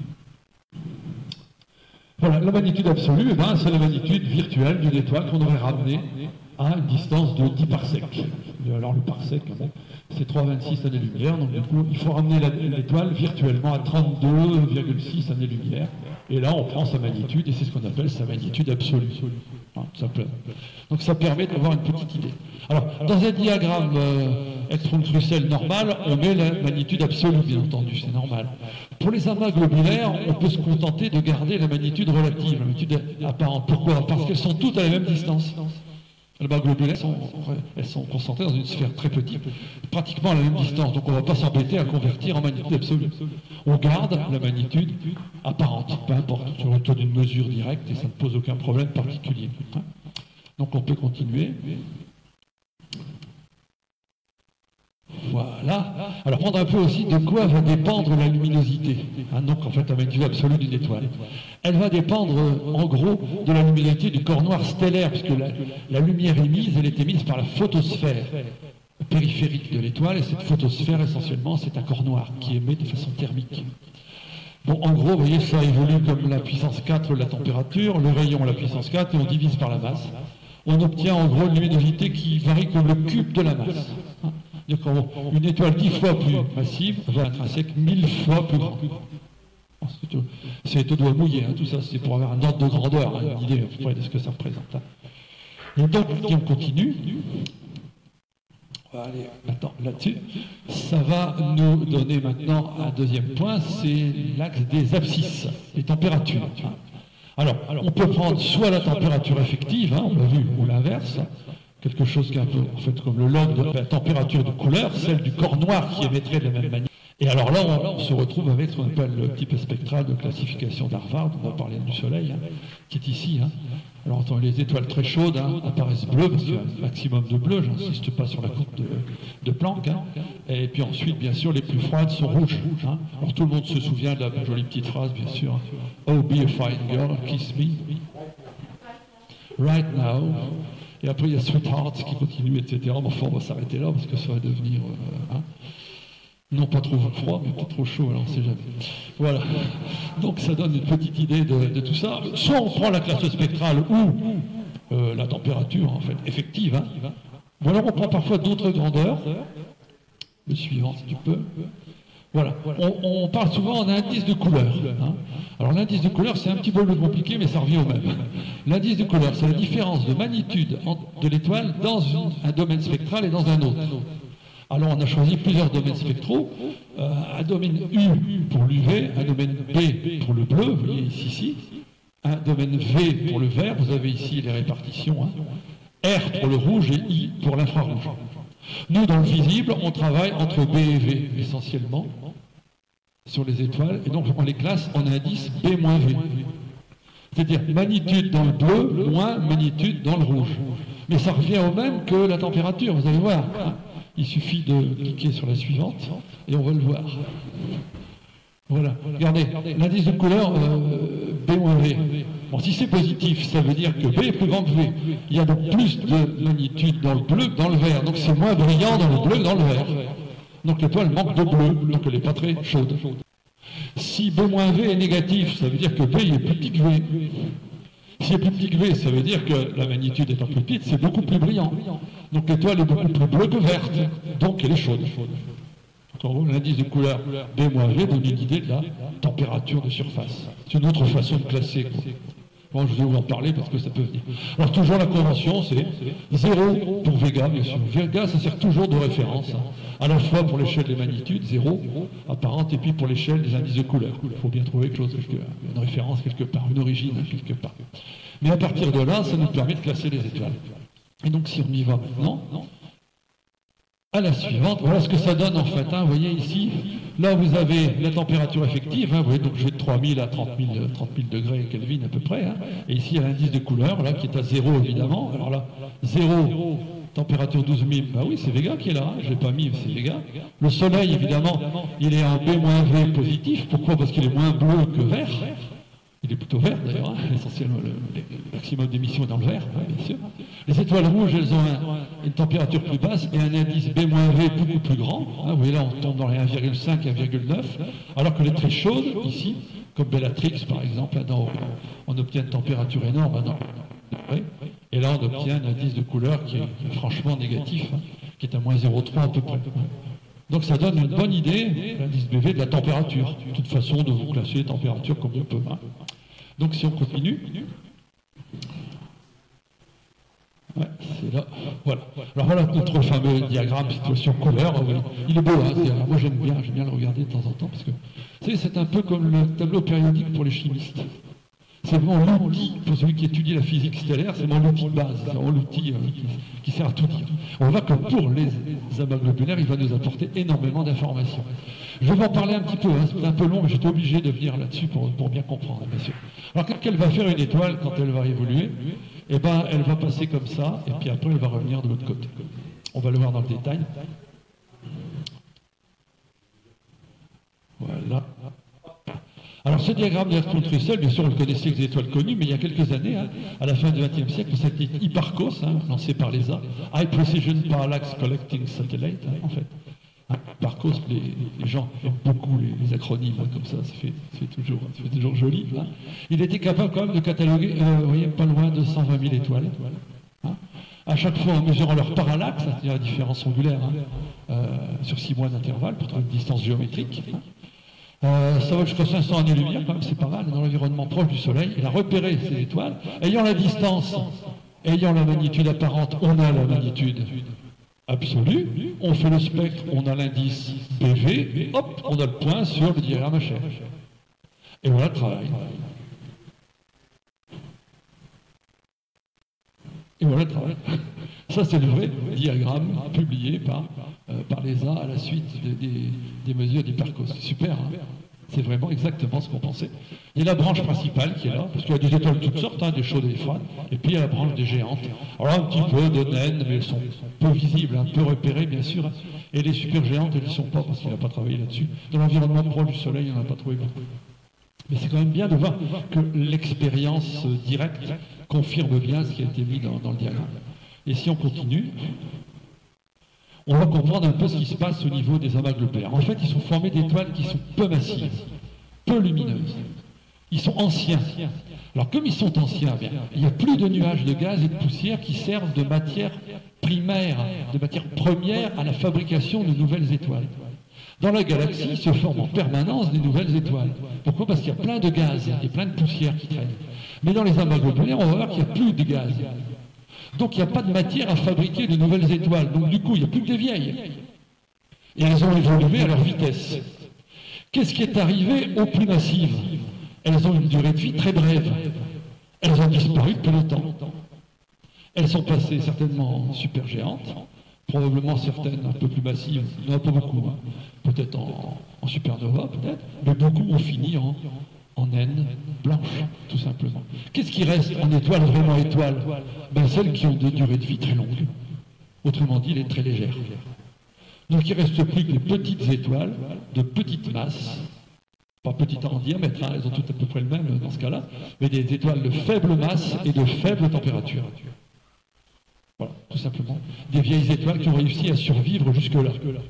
Voilà, la magnitude absolue, eh ben, c'est la magnitude virtuelle d'une étoile qu'on aurait ramenée à une distance de dix parsecs. Alors le parsec, c'est trois virgule vingt-six années-lumière, donc du coup, il faut ramener l'étoile virtuellement à trente-deux virgule six années-lumière. Et là, on prend sa magnitude, et c'est ce qu'on appelle sa magnitude absolue. Hein, simplement. Donc ça permet d'avoir une petite idée. Alors, dans un diagramme euh, Ekström-Trussell normal, on met la magnitude absolue, bien entendu, c'est normal. Pour les amas globulaires, on peut se contenter de garder la magnitude relative, la magnitude apparente. Pourquoi? Parce qu'elles sont toutes à la même distance. Les amas globulaires, sont, elles sont concentrées dans une sphère très petite, pratiquement à la même distance. Donc on ne va pas s'embêter à convertir en magnitude absolue. On garde la magnitude apparente, peu importe, sur le taux d'une mesure directe, et ça ne pose aucun problème particulier. Donc on peut continuer. Voilà. Alors prendre un peu aussi de quoi va dépendre la luminosité. Hein, donc en fait la magnitude absolue d'une étoile. Elle va dépendre en gros de la luminosité du corps noir stellaire, puisque la, la lumière émise, elle est émise par la photosphère périphérique de l'étoile, et cette photosphère essentiellement c'est un corps noir qui émet de façon thermique. Bon, en gros, vous voyez, ça évolue comme la puissance quatre de la température, le rayon la puissance quatre, et on divise par la masse. on obtient en gros une luminosité qui varie comme le cube de la masse. Hein. Une étoile dix fois plus massive va être intrinsèque mille fois plus grand. C'est au doigt mouillé, hein, tout ça, c'est pour avoir un ordre de grandeur, hein, une idée à peu près de ce que ça représente. Hein. Et donc, si on continue, on va aller maintenant là-dessus, ça va nous donner maintenant un deuxième point, c'est l'axe des abscisses, les températures. Hein. Alors, on peut prendre soit la température effective, hein, on l'a vu, ou l'inverse, quelque chose qui est un peu, en fait, comme le log de la température de couleur, celle du corps noir qui émettrait de la même manière. Et alors là, on, on se retrouve avec ce qu'on appelle le type spectral de classification d'Harvard, on va parler du Soleil, hein, qui est ici. Hein. Alors, attends, les étoiles très chaudes hein, apparaissent bleues, parce qu'il y a un maximum de bleu, j'insiste pas sur la courbe de, de Planck. Hein. Et puis ensuite, bien sûr, les plus froides sont rouges. Hein. Alors tout le monde se souvient de la jolie petite phrase, bien sûr. Oh, be a fine girl, kiss me. Right now. Et après, il y a Sweetheart qui continue, et cetera. Mais enfin, on va s'arrêter là, parce que ça va devenir... Euh, hein, non pas trop froid, mais pas trop chaud, alors on ne sait jamais. Voilà. Donc ça donne une petite idée de, de tout ça. Soit on prend la classe spectrale ou euh, la température, en fait, effective. Hein. Ou alors on prend parfois d'autres grandeurs. Le suivant, si tu peux. Voilà. On, on parle souvent en indice de couleur. Hein. Alors l'indice de couleur, c'est un petit peu plus compliqué, mais ça revient au même. L'indice de couleur, c'est la différence de magnitude de l'étoile dans une, un domaine spectral et dans un autre. Alors on a choisi plusieurs domaines spectraux, euh, un domaine U pour l'U V, un domaine B pour le bleu, vous voyez ici, ici, un domaine V pour le vert, vous avez ici les répartitions, hein, R pour le rouge et I pour l'infrarouge. Nous, dans le visible, on travaille entre B et V, essentiellement, sur les étoiles, et donc on les classe en indice B moins V. C'est-à-dire magnitude dans le bleu, moins magnitude dans le rouge. Mais ça revient au même que la température, vous allez voir. Hein. Il suffit de cliquer sur la suivante et on va le voir. Voilà. Regardez, l'indice de couleur euh, B moins V. Bon, si c'est positif, ça veut dire que B est plus grand que V. Il y a donc plus de magnitude dans le bleu que dans le vert. Donc c'est moins brillant dans le bleu que dans le vert. Donc l'étoile manque de bleu, donc elle n'est pas très chaude. Si B moins V est négatif, ça veut dire que B est plus petit que V. Si c'est plus petit que V, ça veut dire que la magnitude étant plus petite, c'est beaucoup plus brillant. Donc l'étoile est beaucoup plus bleue que verte, donc elle est chaude. L'indice de couleur B moins V donne une idée de la température de surface. C'est une autre façon de classer. Bon, je vais vous en parler parce que ça peut venir. Alors toujours la convention, c'est zéro pour Vega, bien sûr. Vega, ça sert toujours de référence, hein, à la fois pour l'échelle des magnitudes, zéro apparente, et puis pour l'échelle des indices de couleur. Il faut bien trouver quelque chose, une référence quelque part, une origine quelque part. Mais à partir de là, ça nous permet de classer les étoiles. Et donc si on y va maintenant, à la suivante, voilà ce que ça donne en fait. Hein, vous voyez ici, là vous avez la température effective, hein, vous voyez, donc je vais de trois mille à trente mille degrés Kelvin à peu près. Hein, et ici il y a l'indice de couleur, là, qui est à zéro évidemment. Alors là, zéro, température douze mille, bah oui, c'est Vega qui est là, hein, je ne l'ai pas mis, c'est Vega. Le soleil évidemment, il est en B moins V positif. Pourquoi? Parce qu'il est moins bleu que vert. Il est plutôt vert d'ailleurs, hein, essentiellement le, le maximum d'émissions est dans le vert, hein, bien sûr. Les étoiles rouges, elles ont un, une température plus basse et un indice B moins V beaucoup plus grand. Hein, vous voyez là, on tombe dans les un virgule cinq, un virgule neuf, alors que les très chaudes, ici, comme Bellatrix par exemple, là, dans, on obtient une température énorme, hein, dans, et là on obtient un indice de couleur qui est franchement négatif, hein, qui est à moins zéro virgule trois à peu près. Donc ça donne une bonne idée, l'indice B V, de la température. De toute façon, de vous classer les températures comme on peut. Hein. Donc si on continue, ouais, c'est là, voilà. Alors voilà notre fameux diagramme situation couleur. Il est beau, hein, est, moi j'aime bien, j'aime bien le regarder de temps en temps, parce que c'est un peu comme le tableau périodique pour les chimistes. C'est vraiment l'outil, pour celui qui étudie la physique stellaire, c'est vraiment l'outil de base, c'est vraiment l'outil euh, qui, qui sert à tout dire. On voit que pour les amas globulaires, il va nous apporter énormément d'informations. Je vais en parler un petit peu, hein, c'est un peu long, mais j'étais obligé de venir là-dessus pour, pour bien comprendre, bien sûr. Alors qu'est-ce qu'elle va faire une étoile quand elle va évoluer? Eh bien, elle va passer comme ça, et puis après elle va revenir de l'autre côté. On va le voir dans le détail. Voilà. Alors ce diagramme d'Hertzsprung-Russell, bien sûr on le connaissait avec des étoiles connues, mais il y a quelques années, hein, à la fin du vingtième siècle, ça a été Hipparcos, hein, lancé par l'E S A, High Precision Parallax Collecting Satellite, hein, en fait. Hein, Hipparcos, les, les gens aiment beaucoup les, les acronymes, hein, comme ça, ça fait, ça fait, toujours, ça fait toujours joli. Hein. Il était capable quand même de cataloguer, euh, vous voyez, pas loin de cent vingt mille étoiles. Hein. à chaque fois en mesurant leur parallaxe, c'est-à-dire la différence angulaire, hein, euh, sur six mois d'intervalle pour trouver une distance géométrique. Hein. Euh, ça va jusqu'à cinq cents années-lumière, quand même, c'est pas mal, dans l'environnement proche du Soleil. Il a repéré ces étoiles. Ayant la distance, ayant la magnitude apparente, on a la magnitude absolue. On fait le spectre, on a l'indice B V, et hop, on a le point sur le diagramme H R. Et voilà le travail. Et voilà le travail. Ça, c'est le vrai diagramme publié par, euh, par l'E S A à la suite des, des, des mesures d'Hipparcos. C'est super, hein. C'est vraiment exactement ce qu'on pensait. Il y a la branche principale qui est là, parce qu'il y a des étoiles de toutes sortes, hein, des chaudes et des froides, et puis il y a la branche des géantes. Alors un petit peu de naines, mais elles sont peu visibles, hein, peu repérées bien sûr, et les supergéantes, elles ne sont pas, parce qu'il n'a pas travaillé là-dessus. Dans l'environnement proche du Soleil, il n'en a pas trouvé beaucoup. Mais c'est quand même bien de voir que l'expérience directe confirme bien ce qui a été mis dans, dans le diagramme. Et si on continue, on va comprendre un peu ce qui se passe au niveau des amas globulaires. En fait, ils sont formés d'étoiles qui sont peu massives, peu lumineuses. Ils sont anciens. Alors, comme ils sont anciens, bien, il n'y a plus de nuages de gaz et de poussière qui servent de matière primaire, de matière première à la fabrication de nouvelles étoiles. Dans la galaxie se forment en permanence des nouvelles étoiles. Pourquoi? Parce qu'il y a plein de gaz et plein de poussière qui traînent. Mais dans les amas globulaires, on va voir qu'il n'y a plus de gaz. Donc il n'y a pas de matière à fabriquer de nouvelles étoiles. Donc du coup, il n'y a plus que des vieilles. Et elles ont évolué à leur vitesse. Qu'est-ce qui est arrivé aux plus massives? Elles ont une durée de vie très brève. Elles ont disparu depuis longtemps. Elles sont passées certainement en supergéantes, probablement certaines un peu plus massives, il n'y en a pas beaucoup, hein. Peut-être en, en supernova, peut-être, mais beaucoup ont fini en, en naines blanches, tout simplement. Qu'est-ce qui reste en étoiles, vraiment étoiles? Ben, celles qui ont des durées de vie très longues, autrement dit, les très légères. Donc il ne reste plus que les petites étoiles, de petite masse, pas petites en diamètre, hein, elles ont toutes à peu près le même dans ce cas-là, mais des étoiles de faible masse et de faible température. Voilà, tout simplement. Des vieilles étoiles qui ont réussi à survivre jusque-là.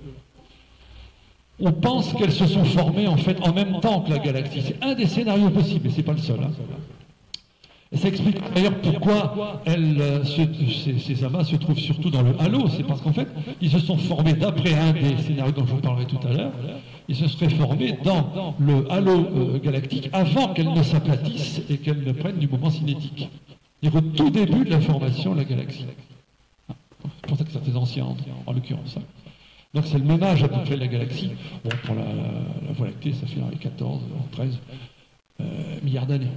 On pense qu'elles se sont formées en fait en même temps que la galaxie. C'est un des scénarios possibles, mais ce n'est pas le seul. Hein. Et ça explique d'ailleurs pourquoi elles, euh, se, ces, ces amas se trouvent surtout dans le halo. C'est parce qu'en fait, ils se sont formés, d'après un des scénarios dont je vous parlerai tout à l'heure, ils se seraient formés dans le halo euh, galactique avant qu'elles ne s'aplatissent et qu'elles ne prennent du moment cinétique. C'est-à-dire au tout début de la formation de la galaxie. C'est pour ça que c'est très ancien, en, en l'occurrence. Donc c'est le même âge à peu près de la galaxie. Bon, pour la, la, la Voie lactée, ça fait dans les quatorze, treize euh, milliards d'années.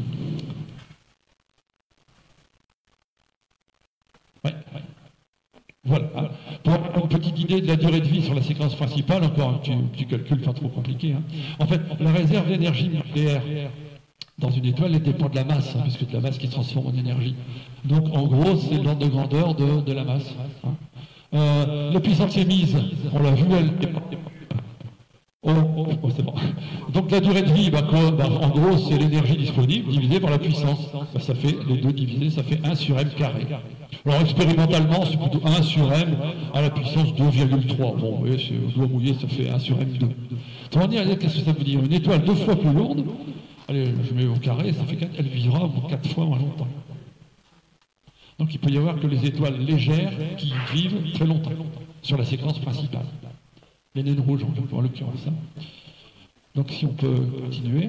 Ouais, ouais. Voilà. Pour avoir une petite idée de la durée de vie sur la séquence principale, encore un petit, petit calcul pas trop compliqué. Hein. En fait, la réserve d'énergie nucléaire dans une étoile, elle dépend de la masse, hein, puisque c'est la masse qui se transforme en énergie. Donc, en gros, c'est l'ordre de grandeur de, de la masse. Hein. Euh, la puissance émise, on l'a vu, elle... Oh, oh, oh, c'est bon. Donc, la durée de vie, bah, quoi, bah, en gros, c'est l'énergie disponible divisée par la puissance. Bah, ça fait, les deux divisés, ça fait un sur m carré. Alors, expérimentalement, c'est plutôt un sur m à la puissance deux virgule trois. Bon, vous voyez, c'est au doigt mouillé, ça fait un sur m deux. Comment dire, qu'est-ce que ça veut dire? Une étoile deux fois plus lourde, allez, je mets au carré, ça fait qu'elle vivra quatre fois moins longtemps. Donc il peut y avoir que les étoiles légères qui vivent très longtemps sur la séquence principale. Les naines rouges, en l'occurrence. Donc si on peut continuer.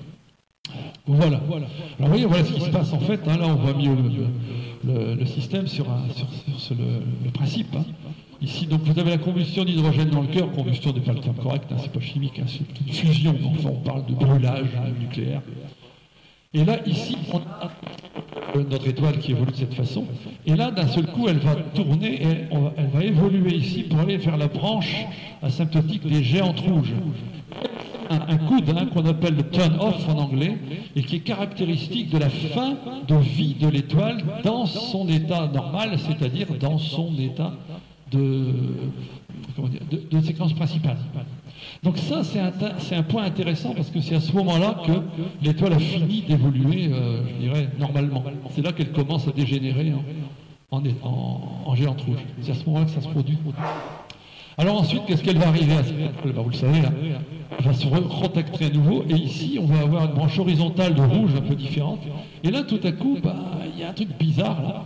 Voilà. Alors vous voyez, voilà ce qui se passe en fait. Hein, là, on voit mieux le, le, le système sur, un, sur, sur ce, le, le principe. Hein. Ici, donc, vous avez la combustion d'hydrogène dans le cœur. Combustion n'est pas le terme correct, hein, c'est pas chimique, hein, c'est une fusion. Enfin, on parle de brûlage nucléaire. Et là, ici, on a notre étoile qui évolue de cette façon. Et là, d'un seul coup, elle va tourner et on va, elle va évoluer ici pour aller vers la branche asymptotique des géantes rouges. Un, un coude hein, qu'on appelle le turn-off en anglais et qui est caractéristique de la fin de vie de l'étoile dans son état normal, c'est-à-dire dans son état de, comment dire, de, de séquence principale. Donc ça, c'est un, un point intéressant parce que c'est à ce moment-là que l'étoile a fini d'évoluer, euh, je dirais, normalement. C'est là qu'elle commence à dégénérer en, en, en, en géante rouge. C'est à ce moment-là que ça se produit. Alors ensuite, qu'est-ce qu'elle va arriver à cette étoile? Vous le savez, là, elle va se recontacter à nouveau et ici, on va avoir une branche horizontale de rouge un peu différente. Et là, tout à coup, bah, il y a un truc bizarre là.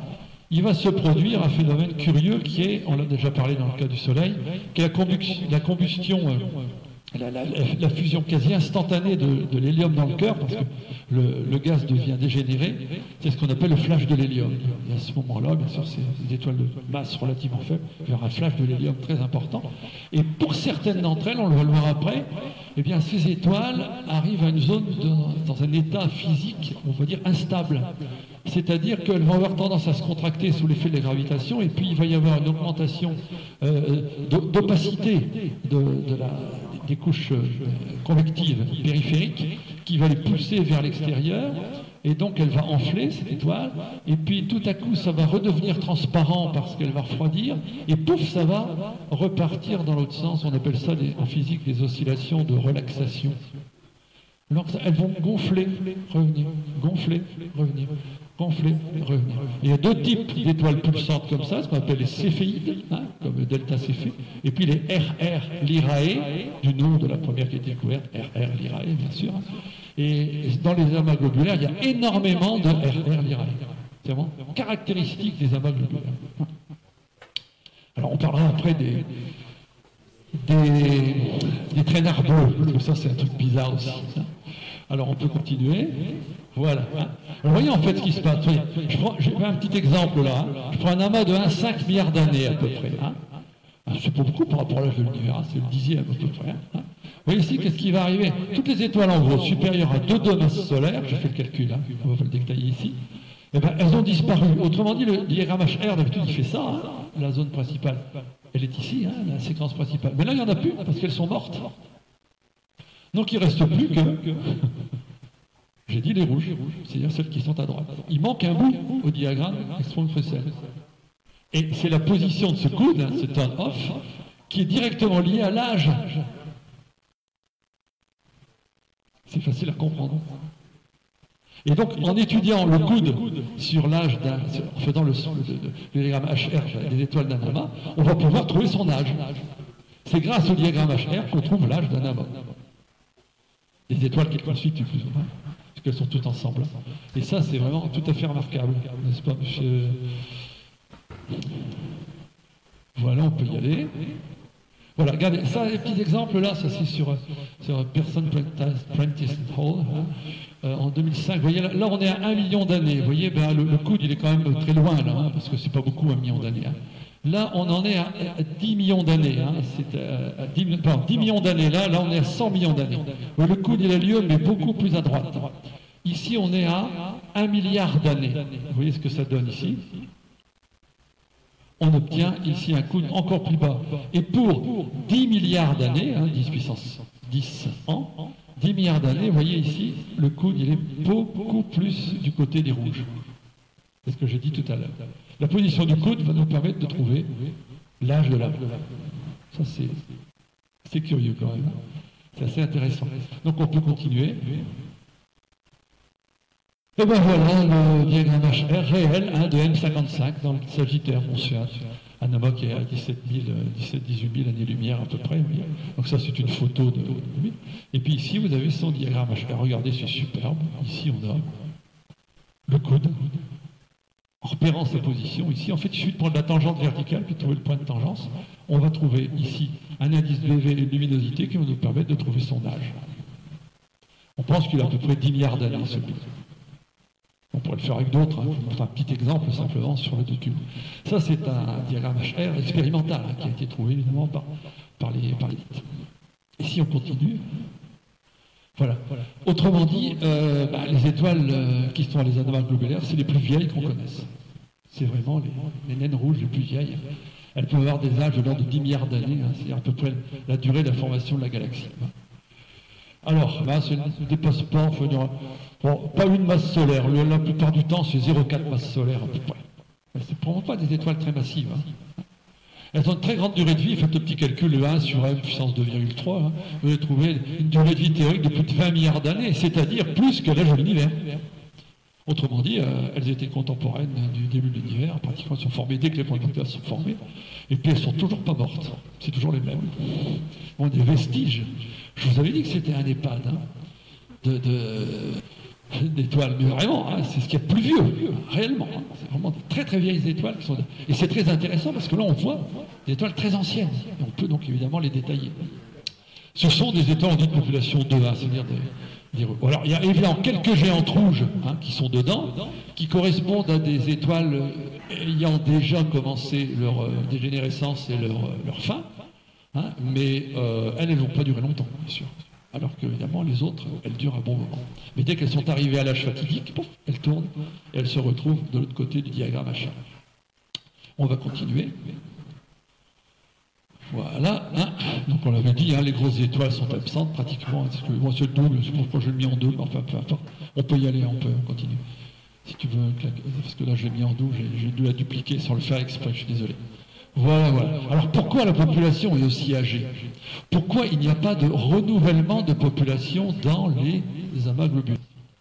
il va se produire un phénomène curieux qui est, on l'a déjà parlé dans le cas du Soleil, qui est la combustion, la, combustion, euh, la, la, la fusion quasi instantanée de, de l'hélium dans le cœur, parce que le, le gaz devient dégénéré. C'est ce qu'on appelle le flash de l'hélium. Et à ce moment-là, bien sûr, c'est des étoiles de masse relativement faible, il y aura un flash de l'hélium très important. Et pour certaines d'entre elles, on le va le voir après, eh bien, ces étoiles arrivent à une zone de, dans un état physique, on va dire, instable. C'est-à-dire qu'elles vont avoir tendance à se contracter sous l'effet de la gravitation, et puis il va y avoir une augmentation euh, d'opacité de, de la, des couches euh, convectives périphériques qui va les pousser vers l'extérieur, et donc elle va enfler, cette étoile, et puis tout à coup ça va redevenir transparent parce qu'elle va refroidir, et pouf, ça va repartir dans l'autre sens. On appelle ça des, en physique des oscillations de relaxation. Donc elles vont gonfler, revenir, gonfler, revenir, gonfler, revenir. Il y a deux types d'étoiles pulsantes comme ça, ce qu'on appelle les céphéides, hein, comme le delta Céphée, et puis les R R Lyrae, du nom de la première qui a été découverte, R R Lyrae bien sûr. Et dans les amas globulaires, il y a énormément de R R Lyrae. C'est vraiment caractéristique des amas globulaires. Alors on parlera après des... des, des traînards bleus, parce que ça c'est un truc bizarre aussi. Hein. Alors on peut continuer. Voilà. Hein. Alors, voyez en fait ce qui se passe. Je prends, j'ai un petit exemple là. Hein. Je prends un amas de un virgule cinq milliard d'années à peu près. Hein. C'est pas beaucoup par rapport à l'âge de l'univers, hein. C'est le dixième à peu près. Hein. Vous voyez ici, qu'est-ce qui va arriver? Toutes les étoiles en gros supérieures à deux deux masses solaires, j'ai fait le calcul, hein. On va le détailler ici, eh ben, elles ont disparu. Autrement dit, le diagramme H R d'habitude il fait ça, hein. La zone principale. Elle est ici, hein, la séquence principale. Mais là, il n'y en a plus, parce qu'elles sont mortes. Donc, il ne reste plus que... J'ai dit les rouges, c'est-à-dire celles qui sont à droite. Il manque un bout au diagramme Ekström-Russell. Et c'est la position de ce coude, hein, ce turn-off, qui est directement lié à l'âge. C'est facile à comprendre. Et donc, en étudiant le coude sur l'âge d'un, en faisant le, le, le, le diagramme H R des étoiles d'un amas, on va pouvoir trouver son âge. C'est grâce au diagramme H R qu'on trouve l'âge d'un amas. Les étoiles qui le constituent plus ou moins, parce qu'elles sont toutes ensemble. Et ça, c'est vraiment tout à fait remarquable, n'est-ce pas, monsieur? Voilà, on peut y aller. Voilà, regardez, ça, les petits exemples là, ça c'est sur, sur Pearson Prentice Hall, hein, euh, en deux mille cinq. Vous voyez, là, là, on est à un million d'années. Vous voyez, ben, le, le coude, il est quand même très loin là, hein, parce que c'est pas beaucoup un million d'années. Hein. Là, on en est à, à dix millions d'années. Hein, c'est à, à dix, pardon, dix millions d'années là, là on est à cent millions d'années. Le coude, il a lieu, mais beaucoup plus à droite. Ici, on est à un milliard d'années. Vous voyez ce que ça donne ici? On obtient ici un coude encore plus bas. Et pour dix milliards d'années, hein, dix puissance dix ans, dix milliards d'années, vous voyez ici, le coude, il est beaucoup plus du côté des rouges. C'est ce que j'ai dit tout à l'heure. La position du coude va nous permettre de trouver l'âge de l'âme. Ça, c'est curieux quand même. C'est assez intéressant. Donc, on peut continuer. Et bien voilà le diagramme H R réel hein, de M cinquante-cinq dans le Sagittaire, bon, c'est un, un amas qui est à dix-sept mille, dix-sept à dix-huit mille années-lumière à peu près. Oui. Donc ça c'est une photo de lui. Et puis ici vous avez son diagramme H R. Regardez, c'est superbe. Ici on a le coude. En repérant sa position, ici en fait il suffit de prendre la tangente verticale puis de trouver le point de tangence. On va trouver ici un indice de luminosité qui va nous permettre de trouver son âge. On pense qu'il a à peu près dix milliards d'années celui-là. On pourrait le faire avec d'autres, hein. Je vous montre un petit exemple simplement sur le deux tubes. Ça, c'est un diagramme H R expérimental hein, qui a été trouvé évidemment par, par les par les Et si on continue, voilà. Autrement dit, euh, bah, les étoiles euh, qui sont les anomales globulaires, c'est les plus vieilles qu'on connaisse. C'est vraiment les, les naines rouges les plus vieilles. Elles peuvent avoir des âges de l'ordre de dix milliards d'années, hein, c'est à peu près la durée de la formation de la galaxie. Alors, là, ça ne dépasse pas, enfin, bon, pas une masse solaire. Le, la plupart du temps, c'est zéro virgule quatre masses solaires à peu près. Ce ne sont pas des étoiles très massives. Hein. Elles ont une très grande durée de vie. Faites le petit calcul, le un sur m puissance deux virgule trois. Hein. Vous allez trouver une durée de vie théorique de plus de vingt milliards d'années, c'est-à-dire plus que l'âge de l'univers. Autrement dit, euh, elles étaient contemporaines du début de l'univers. Pratiquement, elles sont formées dès que les points de sont formés. Et puis, elles ne sont toujours pas mortes. C'est toujours les mêmes. Bon, des vestiges. Je vous avais dit que c'était un EHPAD. Hein, de, de, d'étoiles, mais vraiment, hein, c'est ce qu'il y a de plus vieux, réellement. Hein. C'est vraiment de très très vieilles étoiles qui sont... Et c'est très intéressant parce que là, on voit des étoiles très anciennes. Et on peut donc évidemment les détailler. Ce sont des étoiles en dite population deux, hein, c'est-à-dire des, des... Alors, il y a évidemment quelques géantes rouges hein, qui sont dedans, qui correspondent à des étoiles ayant déjà commencé leur euh, dégénérescence et leur, euh, leur fin, hein, mais euh, elles, elles ne vont pas durer longtemps, bien sûr. Alors qu'évidemment, les autres, elles durent un bon moment. Mais dès qu'elles sont arrivées à l'âge fatidique, pouf, elles tournent et elles se retrouvent de l'autre côté du diagramme H. On va continuer. Voilà. Hein. Donc on l'avait dit, hein, les grosses étoiles sont absentes pratiquement. Parce que, moi, c'est le double, c'est pourquoi je l'ai mis en double. Enfin, peu importe. On peut y aller, on peut continuer. Si tu veux, parce que là, je l'ai mis en double, j'ai dû la dupliquer sans le faire exprès, je suis désolé. Voilà, voilà. Alors pourquoi la population est aussi âgée? Pourquoi il n'y a pas de renouvellement de population dans les amas globulaires?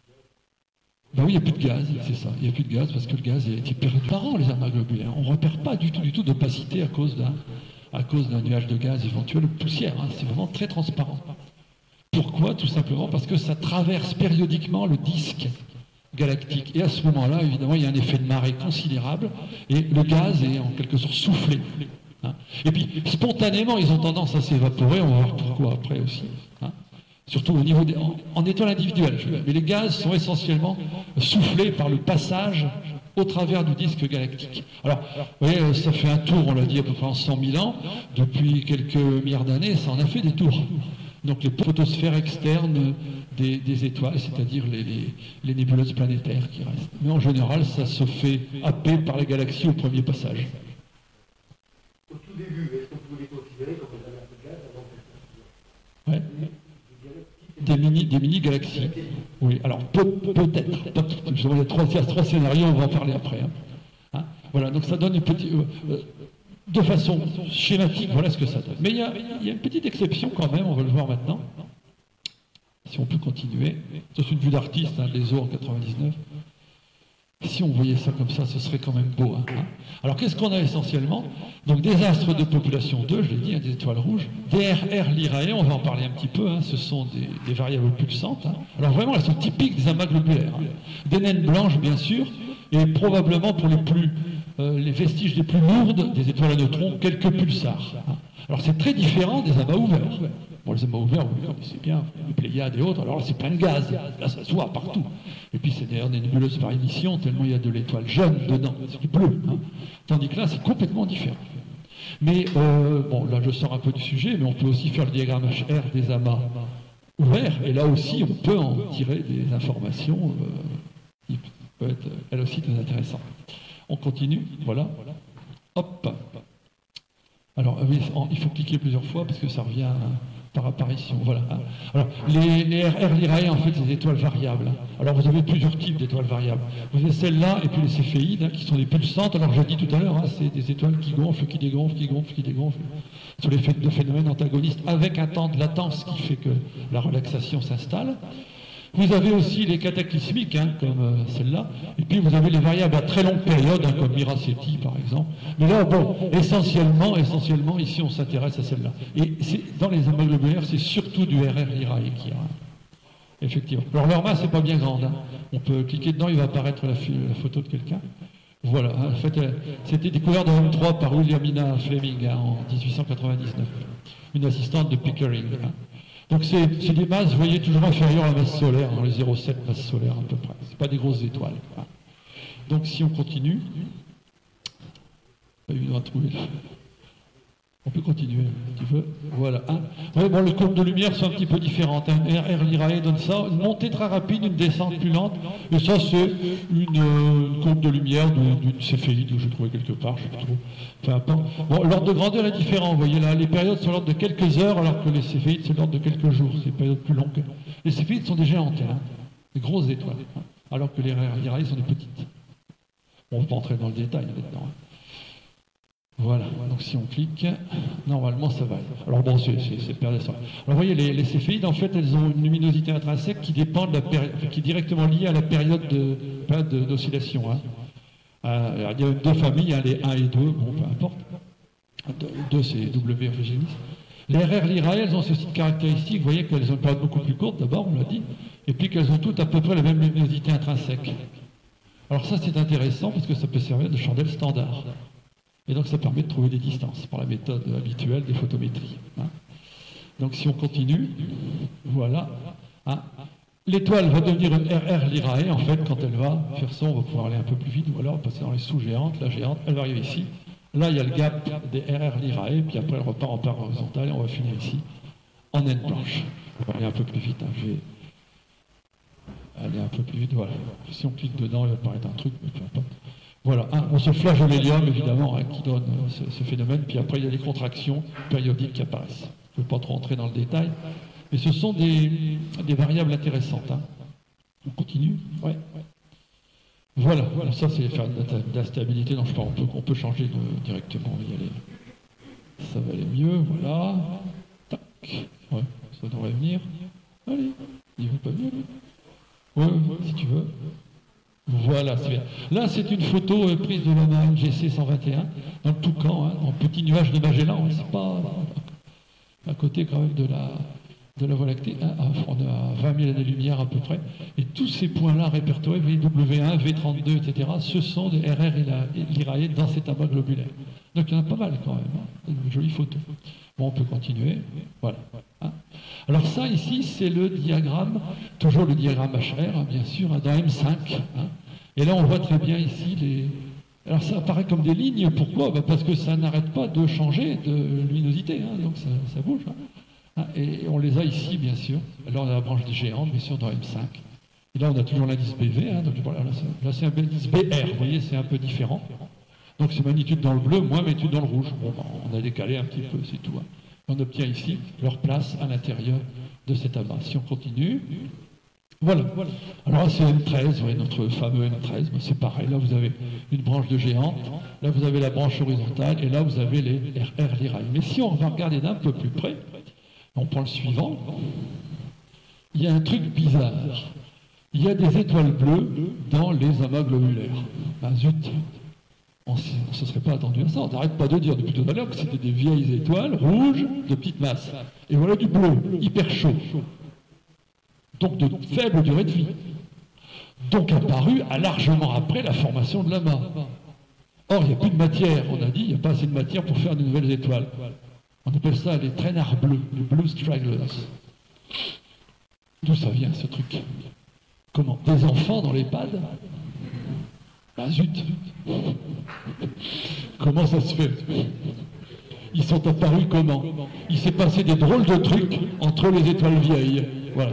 Ben oui, il n'y a plus de gaz, c'est ça. Il n'y a plus de gaz parce que le gaz a été perdu par an, les amas globulaires. On ne repère pas du tout, du tout d'opacité à cause d'un à cause d'un nuage de gaz éventuel ou de poussière. Hein. C'est vraiment très transparent. Pourquoi? Tout simplement parce que ça traverse périodiquement le disque galactique. Et à ce moment-là, évidemment, il y a un effet de marée considérable et le gaz est en quelque sorte soufflé. Hein. Et puis, spontanément, ils ont tendance à s'évaporer, on va voir pourquoi après aussi. Hein. Surtout au niveau des, en, en étoiles individuelles. Mais les gaz sont essentiellement soufflés par le passage au travers du disque galactique. Alors, vous voyez, ça fait un tour, on l'a dit, à peu près en cent mille ans. Depuis quelques milliards d'années, ça en a fait des tours. Donc les photosphères externes des, des étoiles, c'est-à-dire les, les, les nébuleuses planétaires qui restent. Mais en général, ça se fait happer par les galaxies au premier passage. Au tout début, est-ce qu'on pouvait les considérer comme des amas de gaz avant que... Ouais. Des mini, des mini-galaxies. Oui, alors peut, peut-être. Il y a trois, trois scénarios, on va en parler après. Hein. Hein, voilà, donc ça donne une petite... Euh, euh, de façon schématique, voilà ce que ça donne. Mais il y, a, il y a une petite exception quand même, on va le voir maintenant. Si on peut continuer. C'est une vue d'artiste, hein, les eaux en quatre-vingt-dix-neuf. Si on voyait ça comme ça, ce serait quand même beau. Hein. Alors qu'est-ce qu'on a essentiellement? Donc des astres de population deux, je l'ai dit, hein, des étoiles rouges. Des R R Lyrae, on va en parler un petit peu, hein, ce sont des, des variables pulsantes. Hein. Alors vraiment, elles sont typiques des amas globulaires. Hein. Des naines blanches, bien sûr, et probablement pour les plus... Euh, les vestiges les plus lourdes des étoiles à neutrons, quelques pulsars. Hein. Alors c'est très différent des amas ouverts. Bon, les amas ouverts, vous connaissez bien, les Pléiades et autres, alors là c'est plein de gaz, là ça se voit partout. Et puis c'est d'ailleurs des nébuleuses par émission, tellement il y a de l'étoile jaune dedans, c'est du bleu. Hein. Tandis que là c'est complètement différent. Mais, euh, bon, là je sors un peu du sujet, mais on peut aussi faire le diagramme H R des amas ouverts, et là aussi on peut en tirer des informations euh, qui peuvent être, elles aussi, très intéressantes. On continue, voilà. Hop. Alors, oui, il faut cliquer plusieurs fois parce que ça revient par apparition. Voilà. Alors, les, les R R Lyrae, en fait, c'est des étoiles variables. Alors, vous avez plusieurs types d'étoiles variables. Vous avez celles-là et puis les céphéides, hein, qui sont des pulsantes. Alors, je l'ai dit tout à l'heure, hein, c'est des étoiles qui gonflent, qui dégonflent, qui gonflent, qui dégonflent. Sur les de phénomènes antagonistes avec un temps de latence qui fait que la relaxation s'installe. Vous avez aussi les cataclysmiques, hein, comme euh, celle-là, et puis vous avez les variables à très longue période, hein, comme Miraceti par exemple. Mais là, bon, essentiellement, essentiellement, ici on s'intéresse à celle-là. Et dans les amas globulaires, c'est surtout du R R Lyrae qui a. Effectivement. Alors leur masse n'est pas bien grande. Hein. On peut cliquer dedans, il va apparaître la, la photo de quelqu'un. Voilà. Hein, en fait, c'était découvert dans M trois par Williamina Fleming hein, en dix-huit cent quatre-vingt-dix-neuf. Une assistante de Pickering. Hein. Donc c'est des masses, vous voyez, toujours inférieures à la masse solaire, dans les zéro virgule sept masses solaires à peu près. C'est pas des grosses étoiles. Hein. Donc si on continue, pas évident à trouver. On peut continuer, si tu veux. Voilà. Hein. Ouais, bon, les courbes de lumière sont un petit peu différentes. Hein. R R Lyrae donne ça, une montée très rapide, une descente plus lente. Et ça, c'est une, euh, une courbe de lumière d'une céphéide que j'ai trouvé quelque part, je sais pas trop. Peu importe. Bon, l'ordre de grandeur est différent. Vous voyez là, les périodes sont l'ordre de quelques heures, alors que les céphéides, c'est l'ordre de quelques jours. C'est des périodes plus longues. Les céphéides sont des géantes, hein. Des grosses étoiles. Hein. Alors que les R R Lyrae sont des petites. Bon, on va pas entrer dans le détail maintenant. Hein. Voilà, donc si on clique, normalement ça va. Alors bon, c'est perdu ça. Alors vous voyez, les, les céphéides, en fait, elles ont une luminosité intrinsèque qui dépend de la péri qui est directement liée à la période d'oscillation. Hein. Euh, il y a deux familles, hein, les un et deux, bon, peu importe. deux, c'est W Origénis. Les R R Lyrae, elles ont ce type de caractéristique, vous voyez qu'elles ont une période beaucoup plus courte, d'abord, on l'a dit, et puis qu'elles ont toutes à peu près la même luminosité intrinsèque. Alors ça c'est intéressant parce que ça peut servir de chandelle standard. Et donc ça permet de trouver des distances par la méthode habituelle des photométries. Hein. Donc si on continue, voilà. Hein. L'étoile va devenir une R R Lyrae, en fait, quand elle va faire ça, on va pouvoir aller un peu plus vite, ou alors passer dans les sous-géantes, la géante, elle va arriver ici. Là, il y a le gap des R R Lyrae, puis après, elle repart en part horizontale, et on va finir ici, en naine blanche. On va aller un peu plus vite, hein. Je vais aller un peu plus vite, voilà. Si on clique dedans, il va apparaître un truc, mais peu importe. Voilà, hein. On se flageole l'hélium, évidemment, hein, qui donne euh, ce, ce phénomène, puis après, il y a les contractions périodiques qui apparaissent. Je ne vais pas trop entrer dans le détail. Mais ce sont des, des variables intéressantes. Hein. On continue ouais. Voilà, voilà, ça c'est faire de la stabilité. Non, je pense qu'on peut, on peut changer de, directement. On va y aller. Ça va aller mieux, voilà. Tac. Ouais, ça devrait venir. Allez, il ne veut pas venir. Oui, ouais, si tu veux. Voilà, c'est bien. Là, c'est une photo euh, prise de l'A M A G C cent vingt et un, dans le Toucan, hein, en petit nuage de Magellan. C'est pas à côté quand même de la... de la Voie lactée, hein, on est à vingt mille années-lumière à peu près, et tous ces points-là répertoriés, V W un, V trente-deux, et cetera, ce sont des R R Lyrae dans cet amas globulaire. Donc il y en a pas mal quand même, hein, une jolie photo. Bon, on peut continuer, voilà. Hein. Alors ça, ici, c'est le diagramme, toujours le diagramme H R, hein, bien sûr, hein, dans M cinq. Hein. Et là, on voit très bien ici les... Alors ça apparaît comme des lignes, pourquoi? Bah parce que ça n'arrête pas de changer de luminosité, hein, donc ça, ça bouge. Hein. Et on les a ici, bien sûr. Là, on a la branche des géantes, bien sûr, dans M cinq. Et là, on a toujours l'indice B V. Hein, donc voilà, là, c'est un indice B R. Vous voyez, c'est un peu différent. Donc, c'est magnitude dans le bleu, moins magnitude dans le rouge. Bon, on a décalé un petit peu, c'est tout. Hein. On obtient ici leur place à l'intérieur de cet amas. Si on continue, voilà. Alors là, c'est M treize, vous voyez, notre fameux M treize. C'est pareil. Là, vous avez une branche de géante. Là, vous avez la branche horizontale. Et là, vous avez les R R Lyrae. Mais si on va regarder d'un peu plus près, on prend le suivant. Il y a un truc bizarre. Il y a des étoiles bleues dans les amas globulaires. Ben zut, on ne se serait pas attendu à ça. On n'arrête pas de dire depuis tout à l'heure que c'était des vieilles étoiles rouges de petite masse. Et voilà du bleu, hyper chaud. Donc de faible durée de vie. Donc apparu à largement après la formation de l'amas. Or, il n'y a plus de matière. On a dit, il n'y a pas assez de matière pour faire de nouvelles étoiles. On appelle ça les traînards bleus, les blue stragglers. D'où ça vient ce truc? Comment? Des enfants dans l'EHPAD? Ah zut! Comment ça se fait? Ils sont apparus comment? Il s'est passé des drôles de trucs entre les étoiles vieilles. Voilà.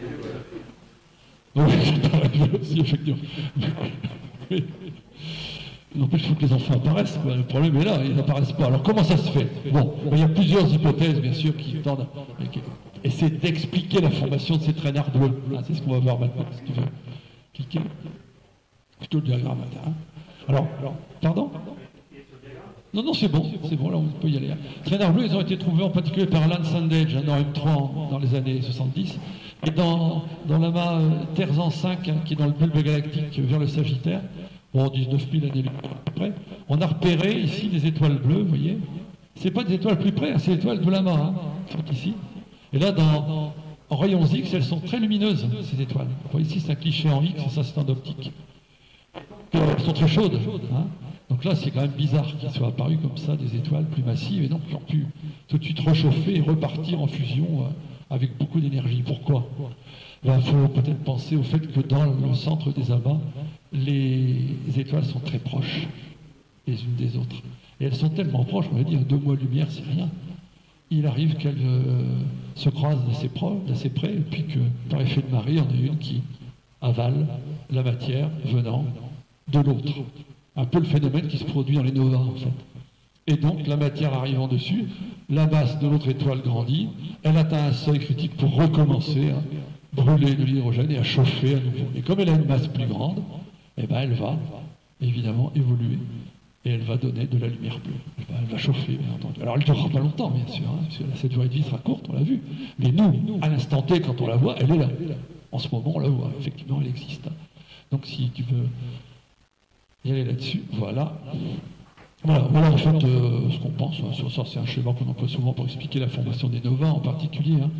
Oui, c'est pareil aussi, effectivement. N'empêche, il faut que les enfants apparaissent. Quoi. Le problème est là, ils n'apparaissent pas. Alors comment ça se fait? Bon, il y a plusieurs hypothèses, bien sûr, qui tendent à essayer d'expliquer la formation de ces traînards bleus. Ah, c'est ce qu'on va voir maintenant, si tu veux. Cliquez. Plutôt le diagramme. Hein. Alors, alors, pardon? Non, non, c'est bon, c'est bon, là on peut y aller. Traînards bleus, ils ont été trouvés en particulier par Alan Sandage, dans M trois, dans les années soixante-dix, et dans, dans l'amas euh, Terzan cinq, hein, qui est dans le bulbe galactique vers le Sagittaire. Bon, dix-neuf mille années plus près, on a repéré ici des étoiles bleues, vous voyez. C'est pas des étoiles plus près, hein, c'est des étoiles de l'amas, hein, sont ici. Et là, dans, en rayons X, elles sont très lumineuses, ces étoiles. Vous voyez ici, c'est un cliché en X, et ça, c'est en optique. Elles sont très chaudes. Hein. Donc là, c'est quand même bizarre qu'il soit apparu comme ça, des étoiles plus massives, et donc qui ont pu tout de suite rechauffer et repartir en fusion euh, avec beaucoup d'énergie. Pourquoi? Il faut peut-être penser au fait que dans le centre des amas, les étoiles sont très proches les unes des autres. Et elles sont tellement proches, on va dire, deux mois de lumière, c'est rien. Il arrive qu'elles euh, se croisent d'assez d'assez près, et puis que, par effet de marée, il y en a une qui avale la matière venant de l'autre. Un peu le phénomène qui se produit dans les novas, en fait. Et donc, la matière arrivant dessus, la masse de l'autre étoile grandit, elle atteint un seuil critique pour recommencer à brûler de l'hydrogène et à chauffer à nouveau. Et comme elle a une masse plus grande, eh ben, elle va évidemment évoluer et elle va donner de la lumière bleue. Eh ben, elle va chauffer, bien entendu. Alors, elle ne durera pas longtemps, bien sûr, hein, parce que cette durée de vie sera courte, on l'a vu. Mais nous, à l'instant T, quand on la voit, elle est là. En ce moment, on la voit. Effectivement, elle existe. Donc, si tu veux y aller là-dessus, voilà. Voilà, voilà en fait euh, ce qu'on pense sur ça. C'est un schéma qu'on emploie souvent pour expliquer la formation des novas en particulier. Hein.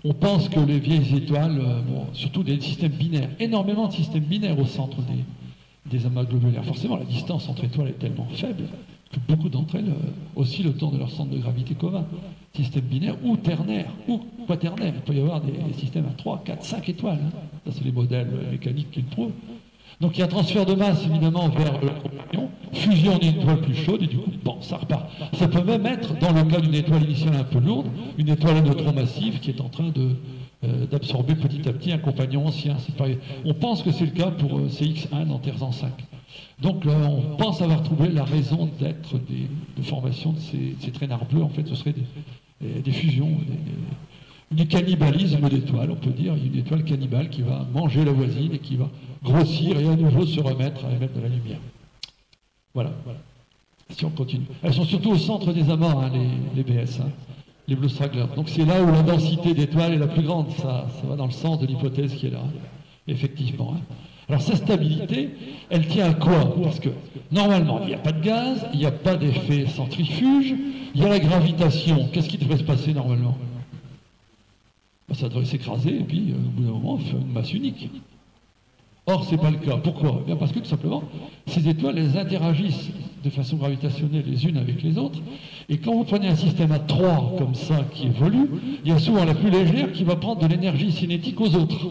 On pense que les vieilles étoiles, euh, bon, surtout des systèmes binaires, énormément de systèmes binaires au centre des, des amas globulaires. Forcément, la distance entre étoiles est tellement faible que beaucoup d'entre elles euh, oscillent autour de leur centre de gravité commun. Système binaire ou ternaire, ou quaternaire. Il peut y avoir des, des systèmes à trois, quatre, cinq étoiles. Hein. Ça, c'est les modèles mécaniques qui le prouvent. Donc il y a un transfert de masse, évidemment, vers le compagnon, fusion d'une étoile plus chaude, et du coup, bon, ça repart. Ça peut même être, dans le cas d'une étoile initiale un peu lourde, une étoile à neutrons massifs qui est en train de, euh, d'absorber petit à petit un compagnon ancien. C'est pareil. On pense que c'est le cas pour euh, C X un dans Tarzan cinq. Donc là, on pense avoir trouvé la raison d'être des, de formation de ces, ces traînards bleus. En fait, ce serait des, des, des fusions, des, des, du cannibalisme d'étoiles, on peut dire. Il y a une étoile cannibale qui va manger la voisine et qui va grossir et à nouveau se remettre à émettre de la lumière. Voilà, voilà. Si on continue. Elles sont surtout au centre des amas, hein, les, les B S, hein, les Blue Stragglers. Donc c'est là où la densité d'étoiles est la plus grande. Ça, ça va dans le sens de l'hypothèse qui est là, effectivement. Hein. Alors sa stabilité, elle tient à quoi? Parce que normalement, il n'y a pas de gaz, il n'y a pas d'effet centrifuge, il y a la gravitation. Qu'est-ce qui devrait se passer normalement? Ben, ça devrait s'écraser et puis, euh, au bout d'un moment, faire une masse unique. Or, ce n'est pas le cas. Pourquoi? Eh bien parce que, tout simplement, ces étoiles, elles interagissent de façon gravitationnelle les unes avec les autres. Et quand vous prenez un système à trois, comme ça, qui évolue, il y a souvent la plus légère qui va prendre de l'énergie cinétique aux autres.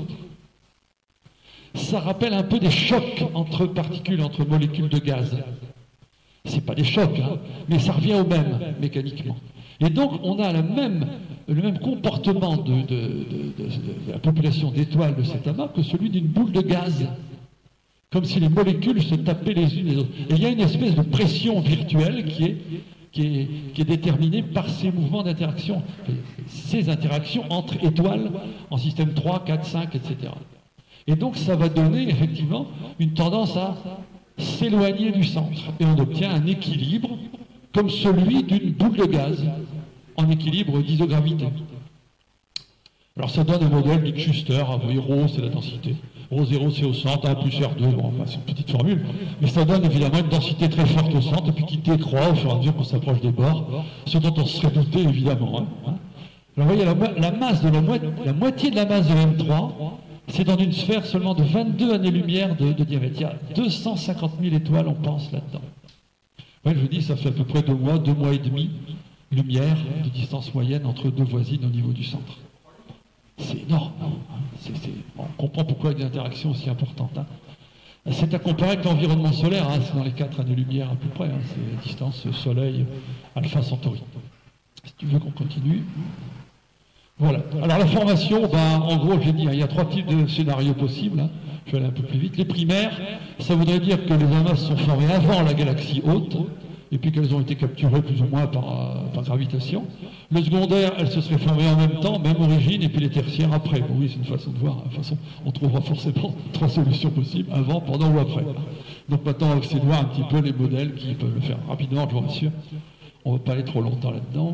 Ça rappelle un peu des chocs entre particules, entre molécules de gaz. Ce n'est pas des chocs, hein, mais ça revient au même, mécaniquement. Et donc, on a la même, le même comportement de, de, de, de, de la population d'étoiles de cet amas que celui d'une boule de gaz. Comme si les molécules se tapaient les unes les autres. Et il y a une espèce de pression virtuelle qui est, qui est, qui est déterminée par ces mouvements d'interaction, ces interactions entre étoiles en système trois, quatre, cinq, et cetera. Et donc, ça va donner effectivement une tendance à s'éloigner du centre. Et on obtient un équilibre comme celui d'une boule de gaz en équilibre d'isogravité. Alors ça donne un modèle Nick Schuster, rho c'est la densité, rho zéro c'est au centre, un plus R deux, bon, enfin, c'est une petite formule, mais ça donne évidemment une densité très forte au centre et puis qui décroît au fur et à mesure qu'on s'approche des bords, ce dont on se serait douté évidemment. Hein, hein. Alors vous voyez, la, la masse de la, mo la moitié de la masse de M trois, c'est dans une sphère seulement de vingt-deux années-lumière de, de diamètre. Il y a deux cent cinquante mille étoiles, on pense, là-dedans. Ouais, je vous dis, ça fait à peu près deux mois, deux mois et demi, lumière de distance moyenne entre deux voisines au niveau du centre. C'est énorme. Hein. C'est, c'est... On comprend pourquoi il y a une interaction aussi importante. Hein. C'est à comparer avec l'environnement solaire, hein. C'est dans les quatre années-lumière à peu près. Hein. C'est la distance Soleil, Alpha Centauri. Si tu veux qu'on continue. Voilà. Alors la formation, ben, en gros, j'ai dit, hein, il y a trois types de scénarios possibles. Hein. Je vais aller un peu plus vite. Les primaires, ça voudrait dire que les amas se sont formés avant la galaxie haute, et puis qu'elles ont été capturées plus ou moins par, euh, par gravitation. Le secondaire, elles se seraient formées en même temps, même origine, et puis les tertiaires après. Bon, oui, c'est une façon de voir. De toute façon, on trouvera forcément trois solutions possibles, avant, pendant ou après. Donc maintenant, on va essayer de voir un petit peu les modèles qui peuvent le faire rapidement, je vous rassure. On ne va pas aller trop longtemps là-dedans.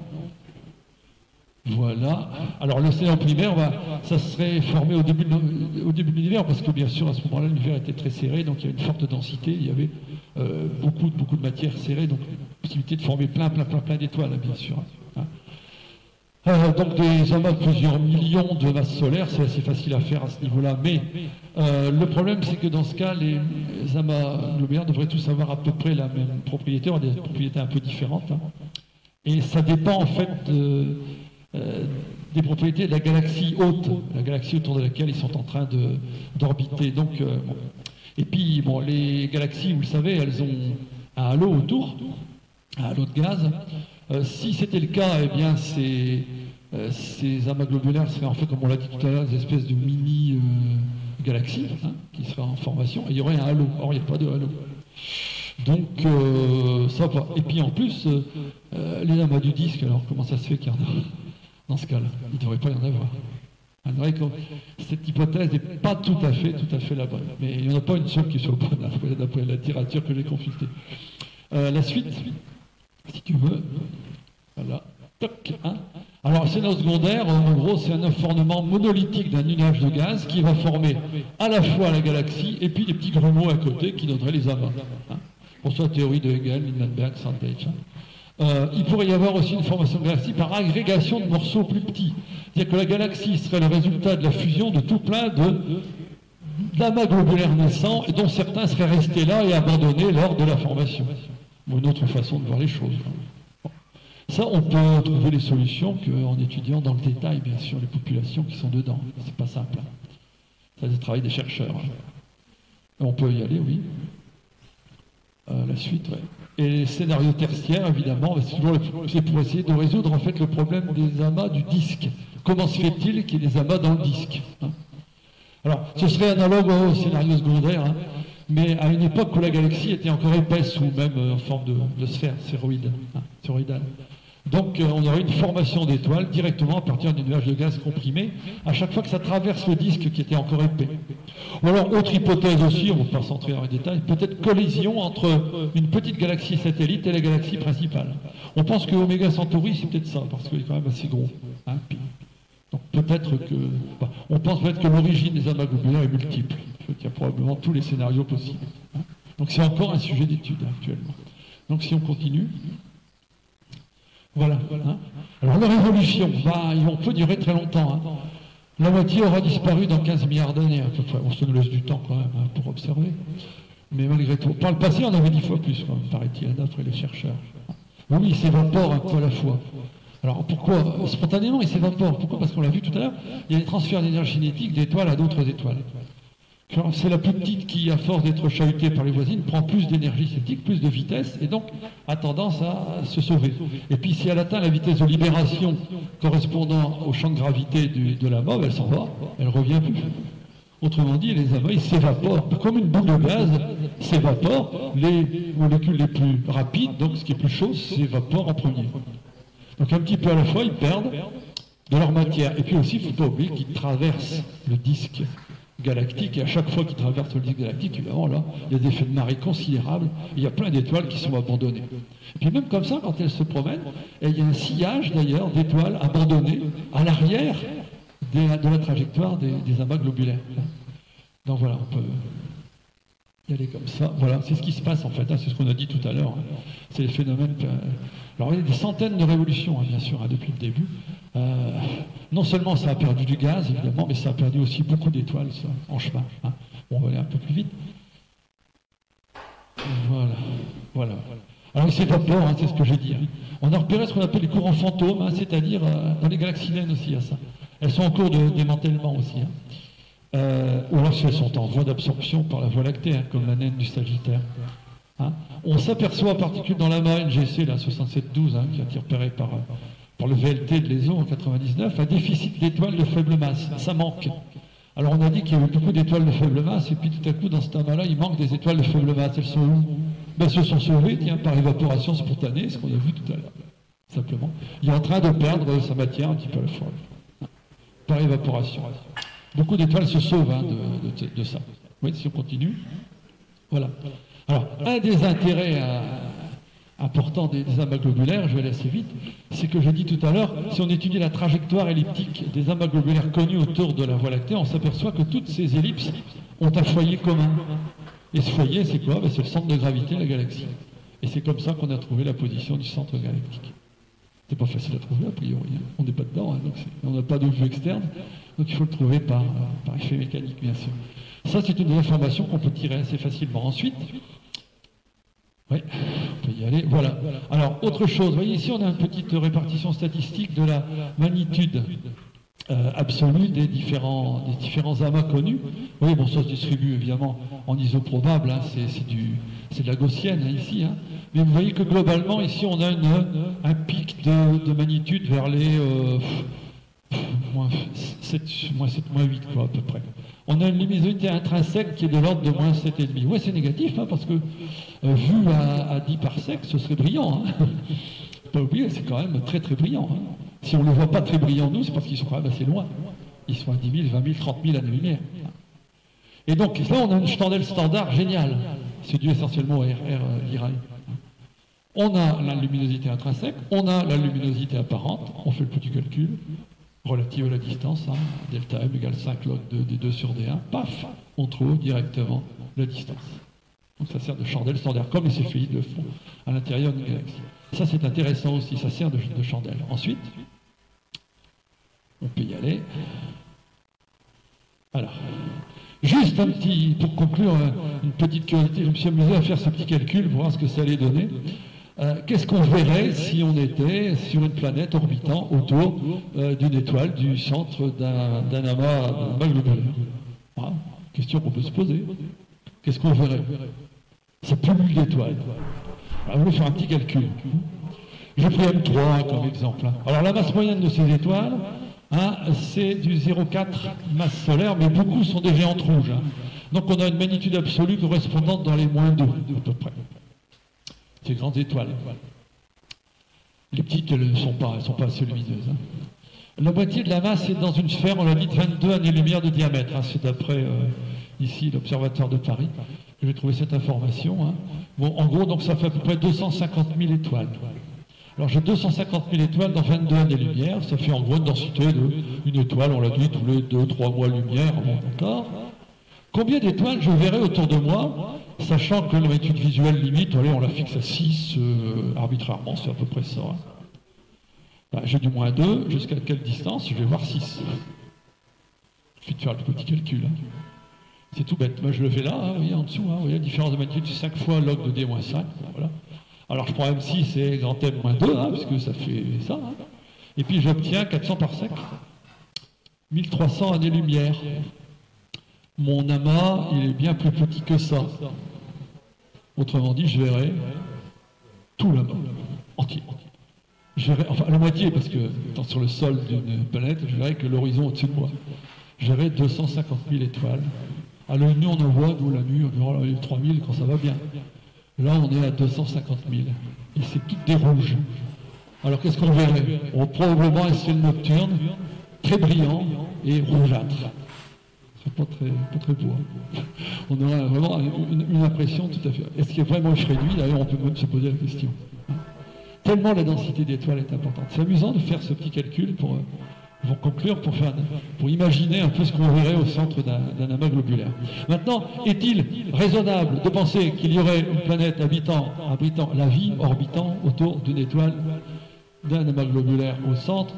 Voilà. Alors le scénario primaire, bah, ça serait formé au début, de, au début de l'univers, parce que bien sûr à ce moment-là l'univers était très serré, donc il y a une forte densité, il y avait euh, beaucoup, beaucoup de matière serrée, donc possibilité de former plein, plein, plein, plein d'étoiles, bien sûr. Hein. Euh, donc des amas de plusieurs millions de masses solaires, c'est assez facile à faire à ce niveau-là, mais euh, le problème c'est que dans ce cas, les, les amas globulaires devraient tous avoir à peu près la même propriété, des propriétés un peu différentes, hein. Et ça dépend en fait de Euh, des propriétés de la galaxie haute, la galaxie autour de laquelle ils sont en train de, d'orbiter. Donc, euh, bon. Et puis, bon, les galaxies, vous le savez, elles ont un halo autour, un halo de gaz. Euh, si c'était le cas, eh bien, ces, euh, ces amas globulaires seraient en fait, comme on l'a dit tout à l'heure, des espèces de mini-galaxies euh, hein, qui seraient en formation. Et il y aurait un halo. Or, il n'y a pas de halo. Donc, euh, ça va. Et puis, en plus, euh, les amas du disque, alors, comment ça se fait qu'il y en a dans ce cas-là? Il ne devrait pas y en avoir. Alors, cette hypothèse n'est pas tout à fait, tout à fait la bonne. Mais il n'y en a pas une seule qui soit bonne, d'après la littérature que j'ai consultée. Euh, la suite, si tu veux. Voilà. Toc, hein. Alors, le scénario secondaire, en gros, c'est un enfournement monolithique d'un nuage de gaz qui va former à la fois la galaxie et puis des petits grumeaux à côté qui donneraient les amas. Hein. Pour ça, théorie de Hegel, Lindenberg, Sandage. Hein. Euh, il pourrait y avoir aussi une formation de galaxie par agrégation de morceaux plus petits. C'est-à-dire que la galaxie serait le résultat de la fusion de tout plein de d'amas globulaires naissants, et dont certains seraient restés là et abandonnés lors de la formation. Ou une autre façon de voir les choses. Ça, on peut trouver les solutions qu'en étudiant dans le détail, bien sûr, les populations qui sont dedans. C'est pas simple. Ça, c'est le travail des chercheurs. On peut y aller, oui. Euh, la suite, ouais. Et les scénarios tertiaires, évidemment, c'est pour essayer de résoudre en fait le problème des amas du disque. Comment se fait-il qu'il y ait des amas dans le disque, hein? Alors, ce serait analogue au scénario secondaire, hein, mais à une époque où la galaxie était encore épaisse ou même euh, en forme de, de sphère sphéroïde, hein, sphéroïdale. Donc, euh, on aurait une formation d'étoiles directement à partir des nuages de gaz comprimés à chaque fois que ça traverse le disque qui était encore épais. Ou alors, autre hypothèse aussi, on ne va pas s'entrer dans les détails, peut-être collision entre une petite galaxie satellite et la galaxie principale. On pense que Oméga Centauri, c'est peut-être ça, parce qu'il est quand même assez gros. Hein, puis, donc peut-être que... Bah, on pense peut-être que l'origine des amas globulaires est multiple. Il y a probablement tous les scénarios possibles. Hein. Donc c'est encore un sujet d'étude actuellement. Donc si on continue... Voilà. Hein. Alors leur évolution, bah, on peut durer très longtemps. Hein. La moitié aura disparu dans quinze milliards d'années à peu près. On se nous laisse du temps quand même hein, pour observer. Mais malgré tout, par le passé, on avait dix fois plus, paraît-il, d'après les chercheurs. Oui, il s'évapore un peu à la fois. Alors pourquoi? Spontanément, il s'évapore. Pourquoi? Parce qu'on l'a vu tout à l'heure, il y a des transferts d'énergie cinétique d'étoiles à d'autres étoiles. C'est la plus petite qui, à force d'être chahutée par les voisines, prend plus d'énergie cinétique, plus de vitesse, et donc a tendance à se sauver. Et puis si elle atteint la vitesse de libération correspondant au champ de gravité du, de la mauve, elle s'en va, elle ne revient plus. Autrement dit, les amas, ils s'évaporent. Comme une boule de gaz s'évapore, les molécules les plus rapides, donc ce qui est plus chaud, s'évaporent en premier. Donc un petit peu à la fois, ils perdent de leur matière. Et puis aussi, il ne faut pas oublier qu'ils traversent le disque galactique. Et à chaque fois qu'ils traversent le disque galactique, évidemment, là, il y a des effets de marée considérables. Il y a plein d'étoiles qui sont abandonnées. Et puis même comme ça, quand elles se promènent, et il y a un sillage d'ailleurs d'étoiles abandonnées à l'arrière de la trajectoire des, des amas globulaires. Donc voilà, on peut y aller comme ça. Voilà, c'est ce qui se passe en fait. Hein, c'est ce qu'on a dit tout à l'heure. Hein. C'est les phénomènes... Alors il y a des centaines de révolutions, hein, bien sûr, hein, depuis le début. Euh, non seulement ça a perdu du gaz, évidemment, mais ça a perdu aussi beaucoup d'étoiles en chemin. Hein. Bon, on va aller un peu plus vite. Voilà. Voilà. Alors il s'évapore, hein, c'est ce que j'ai dit. Hein. On a repéré ce qu'on appelle les courants fantômes, hein, c'est-à-dire euh, dans les galaxies naines aussi, il y a ça. Elles sont en cours de démantèlement aussi. Hein. Euh, ou alors si elles sont en voie d'absorption par la Voie lactée, hein, comme la naine du Sagittaire. Hein. On s'aperçoit en particulier dans l'amas N G C, la soixante-sept douze, hein, qui a été repéré par, par le V L T de l'E S O en quatre-vingt-dix-neuf, un déficit d'étoiles de faible masse. Ça manque. Alors on a dit qu'il y avait beaucoup d'étoiles de faible masse, et puis tout à coup dans cet amas-là, il manque des étoiles de faible masse. Elles sont où? Ben, elles se sont sauvées, tiens, par évaporation spontanée, ce qu'on a vu tout à l'heure. Simplement. Il est en train de perdre sa matière un petit peu à la fois. Par évaporation. Beaucoup d'étoiles se sauvent hein, de, de, de ça. Oui, si on continue. Voilà. Alors, un des intérêts euh, importants des, des amas globulaires, je vais aller assez vite, c'est que j'ai dit tout à l'heure, si on étudie la trajectoire elliptique des amas globulaires connus autour de la Voie lactée, on s'aperçoit que toutes ces ellipses ont un foyer commun. Et ce foyer, c'est quoi? Ben, c'est le centre de gravité de la galaxie. Et c'est comme ça qu'on a trouvé la position du centre galactique. C'est pas facile à trouver, a priori. Hein. On n'est pas dedans, hein, donc on n'a pas de vue externe. Donc il faut le trouver par, euh, par effet mécanique, bien sûr. Ça, c'est une des informations qu'on peut tirer assez facilement. Ensuite, oui, on peut y aller. Voilà. Alors, autre chose. Vous voyez, ici, on a une petite répartition statistique de la magnitude euh, absolue des différents, des différents amas connus. Oui, bon, ça se distribue évidemment en isoprobable. Hein, c'est de la gaussienne, hein, ici. Hein. Mais vous voyez que globalement, ici, on a une, un pic de, de magnitude vers les euh, moins sept, moins sept, moins huit, quoi, à peu près. On a une luminosité intrinsèque qui est de l'ordre de moins sept virgule cinq. Oui, c'est négatif, hein, parce que euh, vu à, à dix parsec, ce serait brillant. Hein. Pas oublier, c'est quand même très très brillant. Hein. Si on ne le voit pas très brillant, nous, c'est parce qu'ils sont quand même assez loin. Ils sont à dix mille, vingt mille, trente mille années-lumière. Et donc là, on a une chandelle standard géniale. C'est dû essentiellement au R R Lyrae. On a la luminosité intrinsèque, on a la luminosité apparente, on fait le petit calcul, relative à la distance, hein, delta M égale cinq log de D deux sur D un, paf, on trouve directement la distance. Donc ça sert de chandelle standard, comme les céphéides le font à l'intérieur d'une galaxie. Ça c'est intéressant aussi, ça sert de, de chandelle. Ensuite, On peut y aller. Alors, juste un petit, pour conclure, une petite curiosité, je me suis amusé à faire ce petit calcul pour voir ce que ça allait donner. Euh, Qu'est-ce qu'on verrait si on était sur une planète orbitant autour euh, d'une étoile du centre d'un d'un amas, amas globulaire? Voilà, question qu'on peut se poser. Qu'est-ce qu'on verrait? Ça pullule d'étoiles. Alors, je vais faire un petit calcul. J'ai pris M trois comme exemple. Alors la masse moyenne de ces étoiles, hein, c'est du zéro virgule quatre masse solaire, mais beaucoup sont des géantes rouges. Hein. Donc on a une magnitude absolue correspondante dans les moins deux, à peu près. Ces grandes étoiles. Les petites, elles ne sont pas, elles sont pas assez lumineuses. Hein. La moitié de la masse est dans une sphère, on l'a dit, de vingt-deux années-lumière de diamètre. Hein. C'est d'après, euh, ici, l'Observatoire de Paris, que j'ai trouvé cette information. Hein. Bon, en gros, donc ça fait à peu près deux cent cinquante mille étoiles. Alors j'ai deux cent cinquante mille étoiles dans vingt-deux années-lumière, ça fait en gros une densité d'une étoile, on l'a dit, tous les deux trois mois-lumière, bon, d'accord. Combien d'étoiles je verrai autour de moi, sachant que la magnitude visuelle limite, allez, on la fixe à six, euh, arbitrairement, c'est à peu près ça. Hein. Ben, j'ai du moins deux, jusqu'à quelle distance? Je vais voir six. Il suffit de faire le petit calcul. Hein. C'est tout bête. Moi je le fais là, hein, vous voyez, en dessous, hein, vous voyez, la différence de magnitude, c'est cinq fois log de D moins cinq, voilà. Alors je prends M six et grand M moins deux, hein, puisque ça fait ça. Hein. Et puis j'obtiens quatre cents parsec, mille trois cents années-lumière. Mon amas, il est bien plus petit que ça. Autrement dit, je verrai tout l'amas, entier. Je verrai, enfin la moitié, parce que étant sur le sol d'une planète, je verrai que l'horizon au-dessus de moi. Je verrai deux cent cinquante mille étoiles. À l'œil nu, on en voit, nous la nuit, on verra les trois mille quand ça va bien. Là, on est à deux cent cinquante mille. Et c'est toutes des rouges. Alors, qu'est-ce qu'on verrait? On va probablement un ciel nocturne, très brillant et rougeâtre. C'est pas très, pas très beau. Hein. On aura vraiment une, une impression tout à fait. Est-ce qu'il y a vraiment effet réduit? D'ailleurs, on peut même se poser la question. Hein. Tellement la densité d'étoiles est importante. C'est amusant de faire ce petit calcul pour, pour conclure, pour, faire, pour imaginer un peu ce qu'on verrait au centre d'un amas globulaire. Maintenant, est-il raisonnable de penser qu'il y aurait une planète habitant, abritant la vie, orbitant autour d'une étoile, d'un amas globulaire au centre?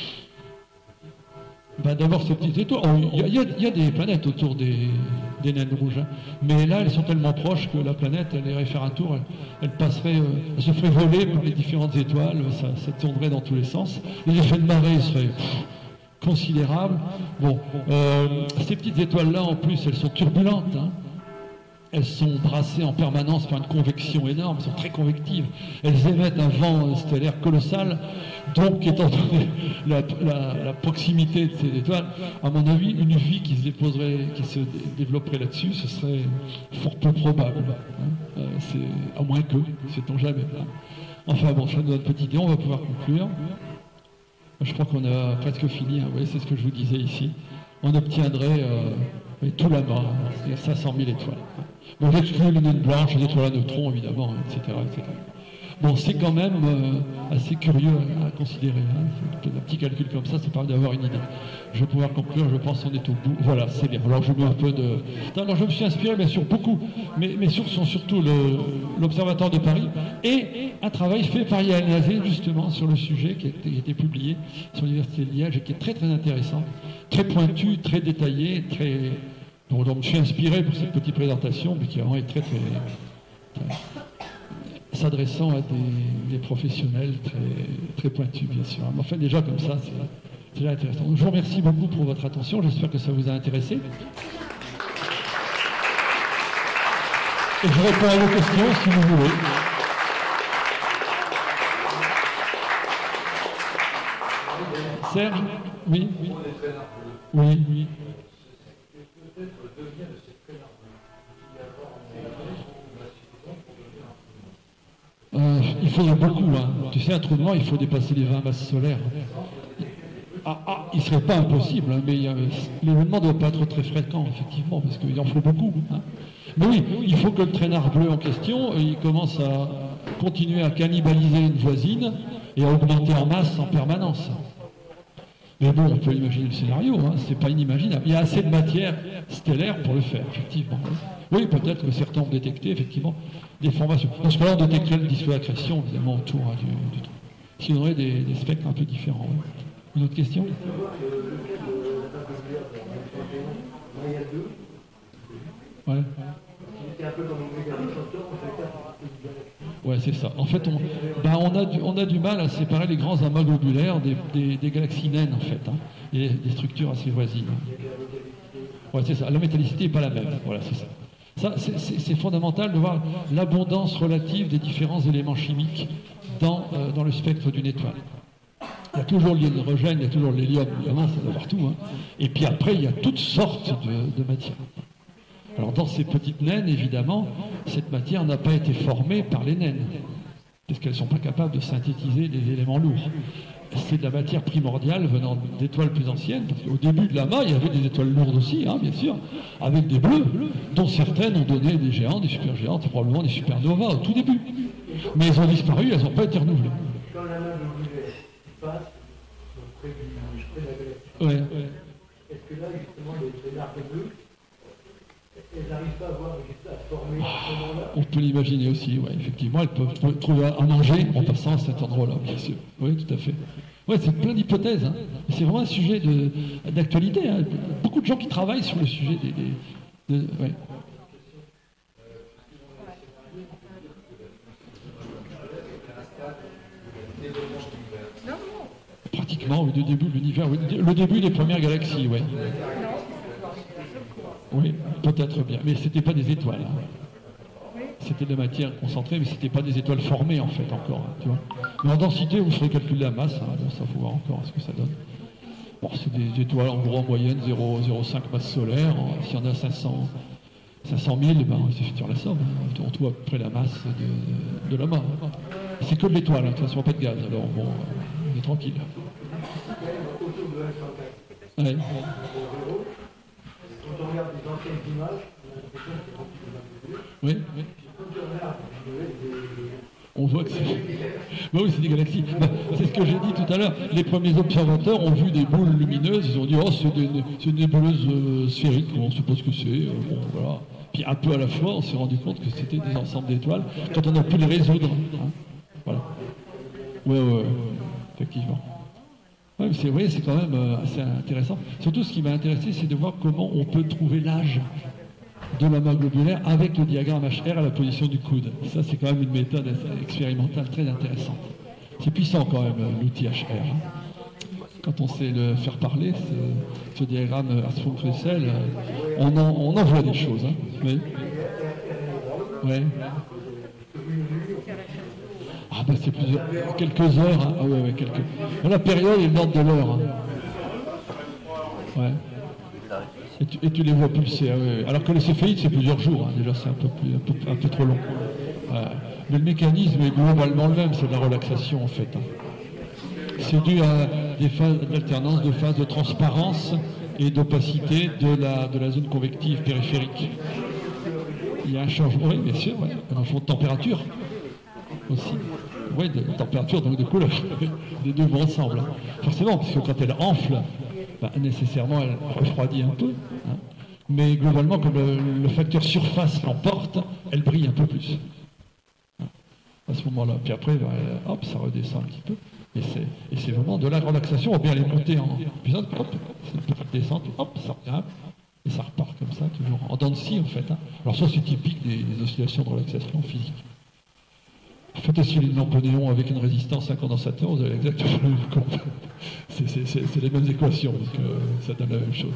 Ben, d'abord, ces petites étoiles, il y, y, y a des planètes autour des, des naines rouges, hein. Mais là, elles sont tellement proches que la planète, elle irait faire un tour, elle, elle passerait, euh, elle se ferait voler par les différentes étoiles, ça, ça tournerait dans tous les sens. Les effets de marée seraient pff, considérables. Bon, euh, ces petites étoiles-là, en plus, elles sont turbulentes, hein. Elles sont brassées en permanence par une convection énorme, elles sont très convectives. Elles émettent un vent stellaire colossal. Donc, étant donné la, la, la proximité de ces étoiles, à mon avis, une vie qui se déposerait, qui se développerait là-dessus, ce serait fort peu probable. Hein. Euh, à moins que, sait-on jamais. Hein. Enfin bon, ça nous donne une petite idée, on va pouvoir conclure. Je crois qu'on a presque fini, hein. Vous voyez, c'est ce que je vous disais ici. On obtiendrait euh, tout là-bas, c'est-à-dire cinq cent mille étoiles. Bon, j'exclus les naines blanches, les étoiles à neutrons, évidemment, et cetera, et cetera. Bon, c'est quand même euh, assez curieux à, à considérer. Hein. Un petit calcul comme ça, ça permet d'avoir une idée. Je vais pouvoir conclure, je pense qu'on est au bout. Voilà, c'est bien. Alors je mets un peu de... Alors je me suis inspiré, bien sûr, beaucoup. Mes, mes sources sont surtout l'Observatoire de Paris et un travail fait par Yael Nazé, justement, sur le sujet, qui a été, qui a été publié sur l'Université de Liège et qui est très très intéressant, très pointu, très détaillé, très... Donc je me suis inspiré pour cette petite présentation, mais qui vraiment est très très... très... s'adressant à des, des professionnels très, très pointus, bien sûr. Mais enfin, déjà comme ça, c'est déjà intéressant. Je vous remercie beaucoup pour votre attention. J'espère que ça vous a intéressé. Et je réponds à vos questions si vous voulez. Serge? Oui? Oui, oui. Euh, il faudrait beaucoup, hein. Tu sais, un trou noir, il faut dépasser les vingt masses solaires. Ah, ah, il ne serait pas impossible, hein, mais l'événement ne doit pas être très fréquent, effectivement, parce qu'il en faut beaucoup. Hein. Mais oui, il faut que le traînard bleu en question, il commence à continuer à cannibaliser une voisine et à augmenter en masse en permanence. Mais bon, on peut imaginer le scénario, hein, c'est pas inimaginable. Il y a assez de matière stellaire pour le faire, effectivement. Oui, peut-être que certains ont détecté, effectivement, des formations. Dans ce cas-là, on détecterait le disque d'accrétion, évidemment, autour hein, du, du truc. Sinon, on aurait des, des spectres un peu différents. Ouais. Une autre question? Ouais. Ouais, c'est ça. En fait, on, ben on, a du, on a du mal à séparer les grands amas globulaires des, des, des galaxies naines, en fait, hein, et des structures assez voisines. Ouais, c'est ça. La métallicité n'est pas la même. Voilà, c'est ça. Ça, c'est fondamental de voir l'abondance relative des différents éléments chimiques dans, euh, dans le spectre d'une étoile. Il y a toujours l'hydrogène, il y a toujours l'hélium, évidemment, ça doit partout. Hein. Et puis après, il y a toutes sortes de, de matières. Alors dans ces petites naines, évidemment, cette matière n'a pas été formée par les naines, parce qu'elles ne sont pas capables de synthétiser des éléments lourds. C'est de la matière primordiale venant d'étoiles plus anciennes, parce qu'au début de l'amas, il y avait des étoiles lourdes aussi, hein, bien sûr, avec des bleus, dont certaines ont donné des géants, des supergéantes, probablement des supernovas au tout début. Mais elles ont disparu, elles n'ont pas été renouvelées. Quand la main de passe près de la galaxie, ouais, ouais. est-ce que là, justement, les, les arcs bleus, elles n'arrivent pas à avoir à former à ce moment-là? On peut l'imaginer aussi, ouais, effectivement, elles peuvent trouver à manger en passant à cet endroit-là, bien sûr. Oui, tout à fait. Ouais, c'est plein d'hypothèses. Hein. C'est vraiment un sujet d'actualité. Hein. Beaucoup de gens qui travaillent sur le sujet des... des de, ouais. Pratiquement, au début de l'univers, oui, le début des premières galaxies, oui. Oui, peut-être bien, mais c'était pas des étoiles. Hein. C'était de la matière concentrée, mais c'était pas des étoiles formées en fait encore. Hein, tu vois. Mais en densité, vous ferez calculer la masse. Hein, bon, ça faut voir encore ce que ça donne. Bon, c'est des étoiles en gros en moyenne zéro virgule cinq masse solaire. S'il y en a cinq cents, cinq cent mille, ben, il suffit de faire la somme. Hein. On trouve à peu près la masse de, de, de l'amas. Hein. C'est que de l'étoile, hein, de toute façon, pas de gaz. Alors bon, on est tranquille. Ouais. Quand on regarde des anciennes images, on a l'impression que c'est beaucoup plus oui, oui. Quand on regarde, on voit que c'est... Ben oui, c'est des galaxies. Ben, c'est ce que j'ai dit tout à l'heure. Les premiers observateurs ont vu des boules lumineuses. Ils ont dit, oh, c'est des, une nébuleuse euh, sphérique. On ne sait pas ce que c'est. Euh, bon, voilà. Puis un peu à la fois, on s'est rendu compte que c'était des ensembles d'étoiles quand on a pu les résoudre. Hein. Voilà. Oui, oui, ouais, effectivement. Ouais, c'est, vous voyez, c'est quand même euh, assez intéressant. Surtout, ce qui m'a intéressé, c'est de voir comment on peut trouver l'âge de l'amas globulaire avec le diagramme H R à la position du coude. Ça, c'est quand même une méthode expérimentale très intéressante. C'est puissant quand même, l'outil H R. Hein. Quand on sait le faire parler, ce diagramme Armstrong-Russell, on en, on en voit des choses. Hein. Oui. Ouais. Ah ben c'est plusieurs, quelques heures, hein. Ah ouais, ouais, quelques... La période est l'ordre de l'heure. Hein. Ouais. Et tu, et tu les vois pulser, ah ouais. Alors que le céphéide c'est plusieurs jours, hein. Déjà c'est un peu, plus, un, peu, un peu trop long. Ouais. Mais le mécanisme est globalement le même, c'est de la relaxation en fait. Hein. C'est dû à des phases d'alternance de phases de transparence et d'opacité de la, de la zone convective périphérique. Il y a un changement, oui bien sûr, ouais. Un changement de température. Aussi. Oui, de température, donc de couleur. Les deux vont ensemble. Hein. Forcément, parce que quand elle enfle, bah, nécessairement, elle refroidit un peu. Hein. Mais globalement, comme le, le facteur surface l'emporte, elle brille un peu plus. Hein. À ce moment-là. Puis après, bah, hop, ça redescend un petit peu. Et c'est vraiment de la relaxation. On peut aller monter en puissance, hop, c'est une petite descente, hop, ça revient. Et ça repart comme ça, toujours en dents de scie, en fait. Hein. Alors ça, c'est typique des, des oscillations de relaxation physique. Faites aussi une lampe néon avec une résistance à un condensateur, vous avez exactement le même compte. C'est les mêmes équations, donc euh, ça donne la même chose.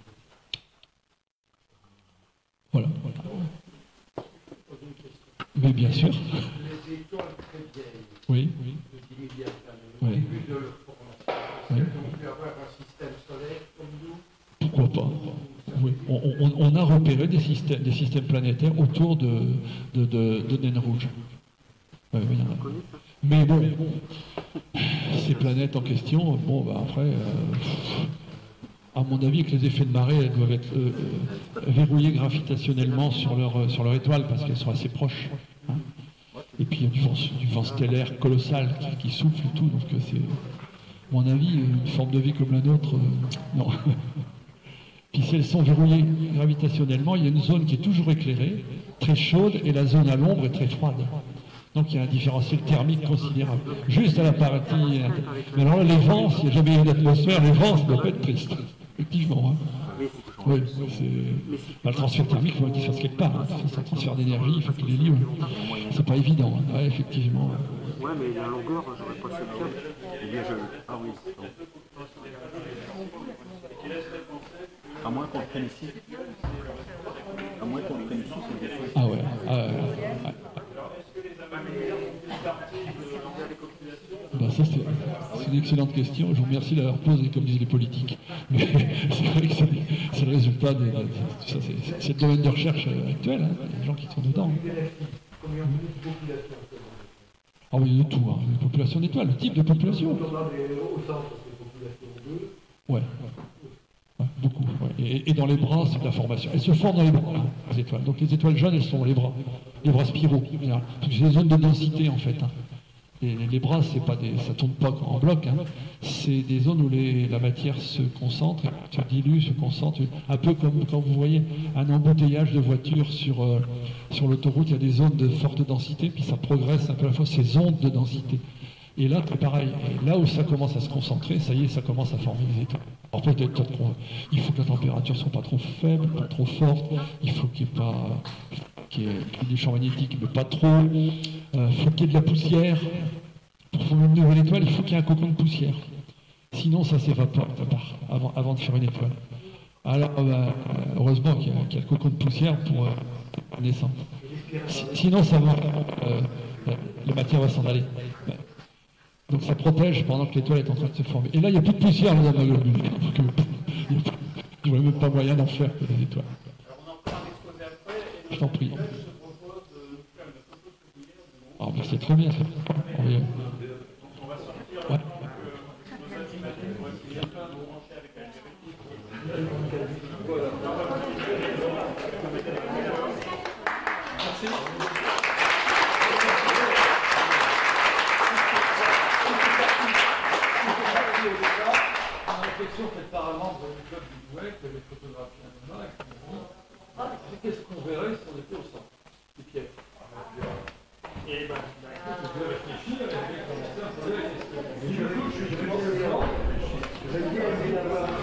Voilà. voilà. Mais bien sûr. Les étoiles très vieilles, oui. oui. de dix milliards d'années, oui. au début de leur formation, oui. On peut avoir un système solaire comme nous. Pourquoi pas? Oui. On, on, on a repéré des systèmes, des systèmes planétaires autour de, de, de, de naines rouges. Ouais, oui, mais bon, ces planètes en question, bon, bah après, euh, à mon avis, que les effets de marée elles doivent être euh, euh, verrouillés gravitationnellement sur leur, sur leur étoile parce qu'elles sont assez proches. Hein. Et puis il y a du vent, du vent stellaire colossal qui, qui souffle et tout, donc c'est, à mon avis, une forme de vie comme la nôtre, euh, non. Puis si elles sont verrouillées gravitationnellement, il y a une zone qui est toujours éclairée, très chaude, et la zone à l'ombre est très froide. Donc il y a un différentiel thermique considérable. Juste à la partie... Mais alors là, les vents, s'il n'y a jamais eu d'atmosphère, les vents, ça doit pas être triste. Effectivement. Hein. Oui, bah, le transfert thermique, il faut qu'il se fasse quelque part. Hein. C'est un transfert d'énergie, il faut qu'il ait lieu. C'est pas évident. Hein. Ouais, effectivement. Ouais, mais la longueur, j'aurais pas ce câble. Eh bien, je... Ah oui. À moins qu'on le prenne ici. À moins qu'on le prenne ici, c'est des choses. Ah ouais. Ah, ouais. Ouais. Ben ça, c'est une excellente question. Je vous remercie d'avoir posé, comme disent les politiques. Mais c'est vrai que c'est le résultat de, de, de ça. C'est le domaine de recherche actuel. Hein. Il y a des gens qui sont dedans. Combien de population? Ah oui, de tout. Hein. La population d'étoiles, le type de population. Au centre, c'est population deux. Ouais. Ouais, beaucoup. Ouais. Et, et dans les bras, c'est de la formation. Elles se forment dans les bras, hein, les étoiles. Donc les étoiles jeunes, elles sont dans les bras. Les bras spiraux. C'est des zones de densité, en fait. Hein. Et les bras, c'est pas des, ça ne tourne pas en bloc. Hein. C'est des zones où les, la matière se concentre, se dilue, se concentre. Un peu comme quand vous voyez un embouteillage de voitures sur, euh, sur l'autoroute, il y a des zones de forte densité, puis ça progresse un peu à la fois ces ondes de densité. Et là, c'est pareil. Et là où ça commence à se concentrer, ça y est, ça commence à former des étoiles. Alors peut-être il faut que la température ne soit pas trop faible, pas trop forte. Il faut qu'il n'y ait pas qu'il y ait des champs magnétiques, mais pas trop. Il euh, faut qu'il y ait de la poussière. Pour former une nouvelle étoile, il faut qu'il y ait un cocon de poussière. Sinon, ça s'évapore avant, avant de faire une étoile. Alors, euh, heureusement qu'il y, qu y a le cocon de poussière pour euh, naissance. Sinon, ça va, euh, la matière va s'en aller. Donc ça protège pendant que l'étoile est en train de se former. Et là, il n'y a plus de poussière dans la globule. Il n'y a même pas moyen d'en faire que des étoiles. Je t'en prie. Ah, ben c'est très bien ça. Oui. Ouais. Réflexion faite par un membre du club du Douai, qui avait photographié un débat, et qui m'a dit qu'est-ce qu'on verrait si on était au centre du piège. Et ben, je vais réfléchir et je vais commencer à poser la question. Je vais commencer au centre. Je vais dire qu'il y a la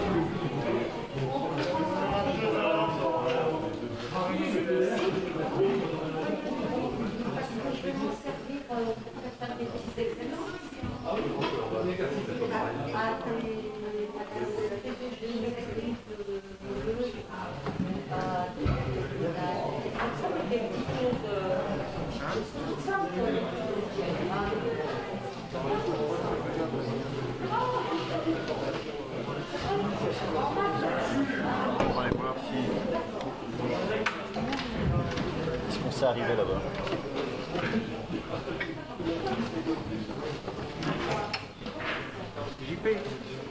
On va aller voir si... Est-ce qu'on s'est arrivé là-bas? J P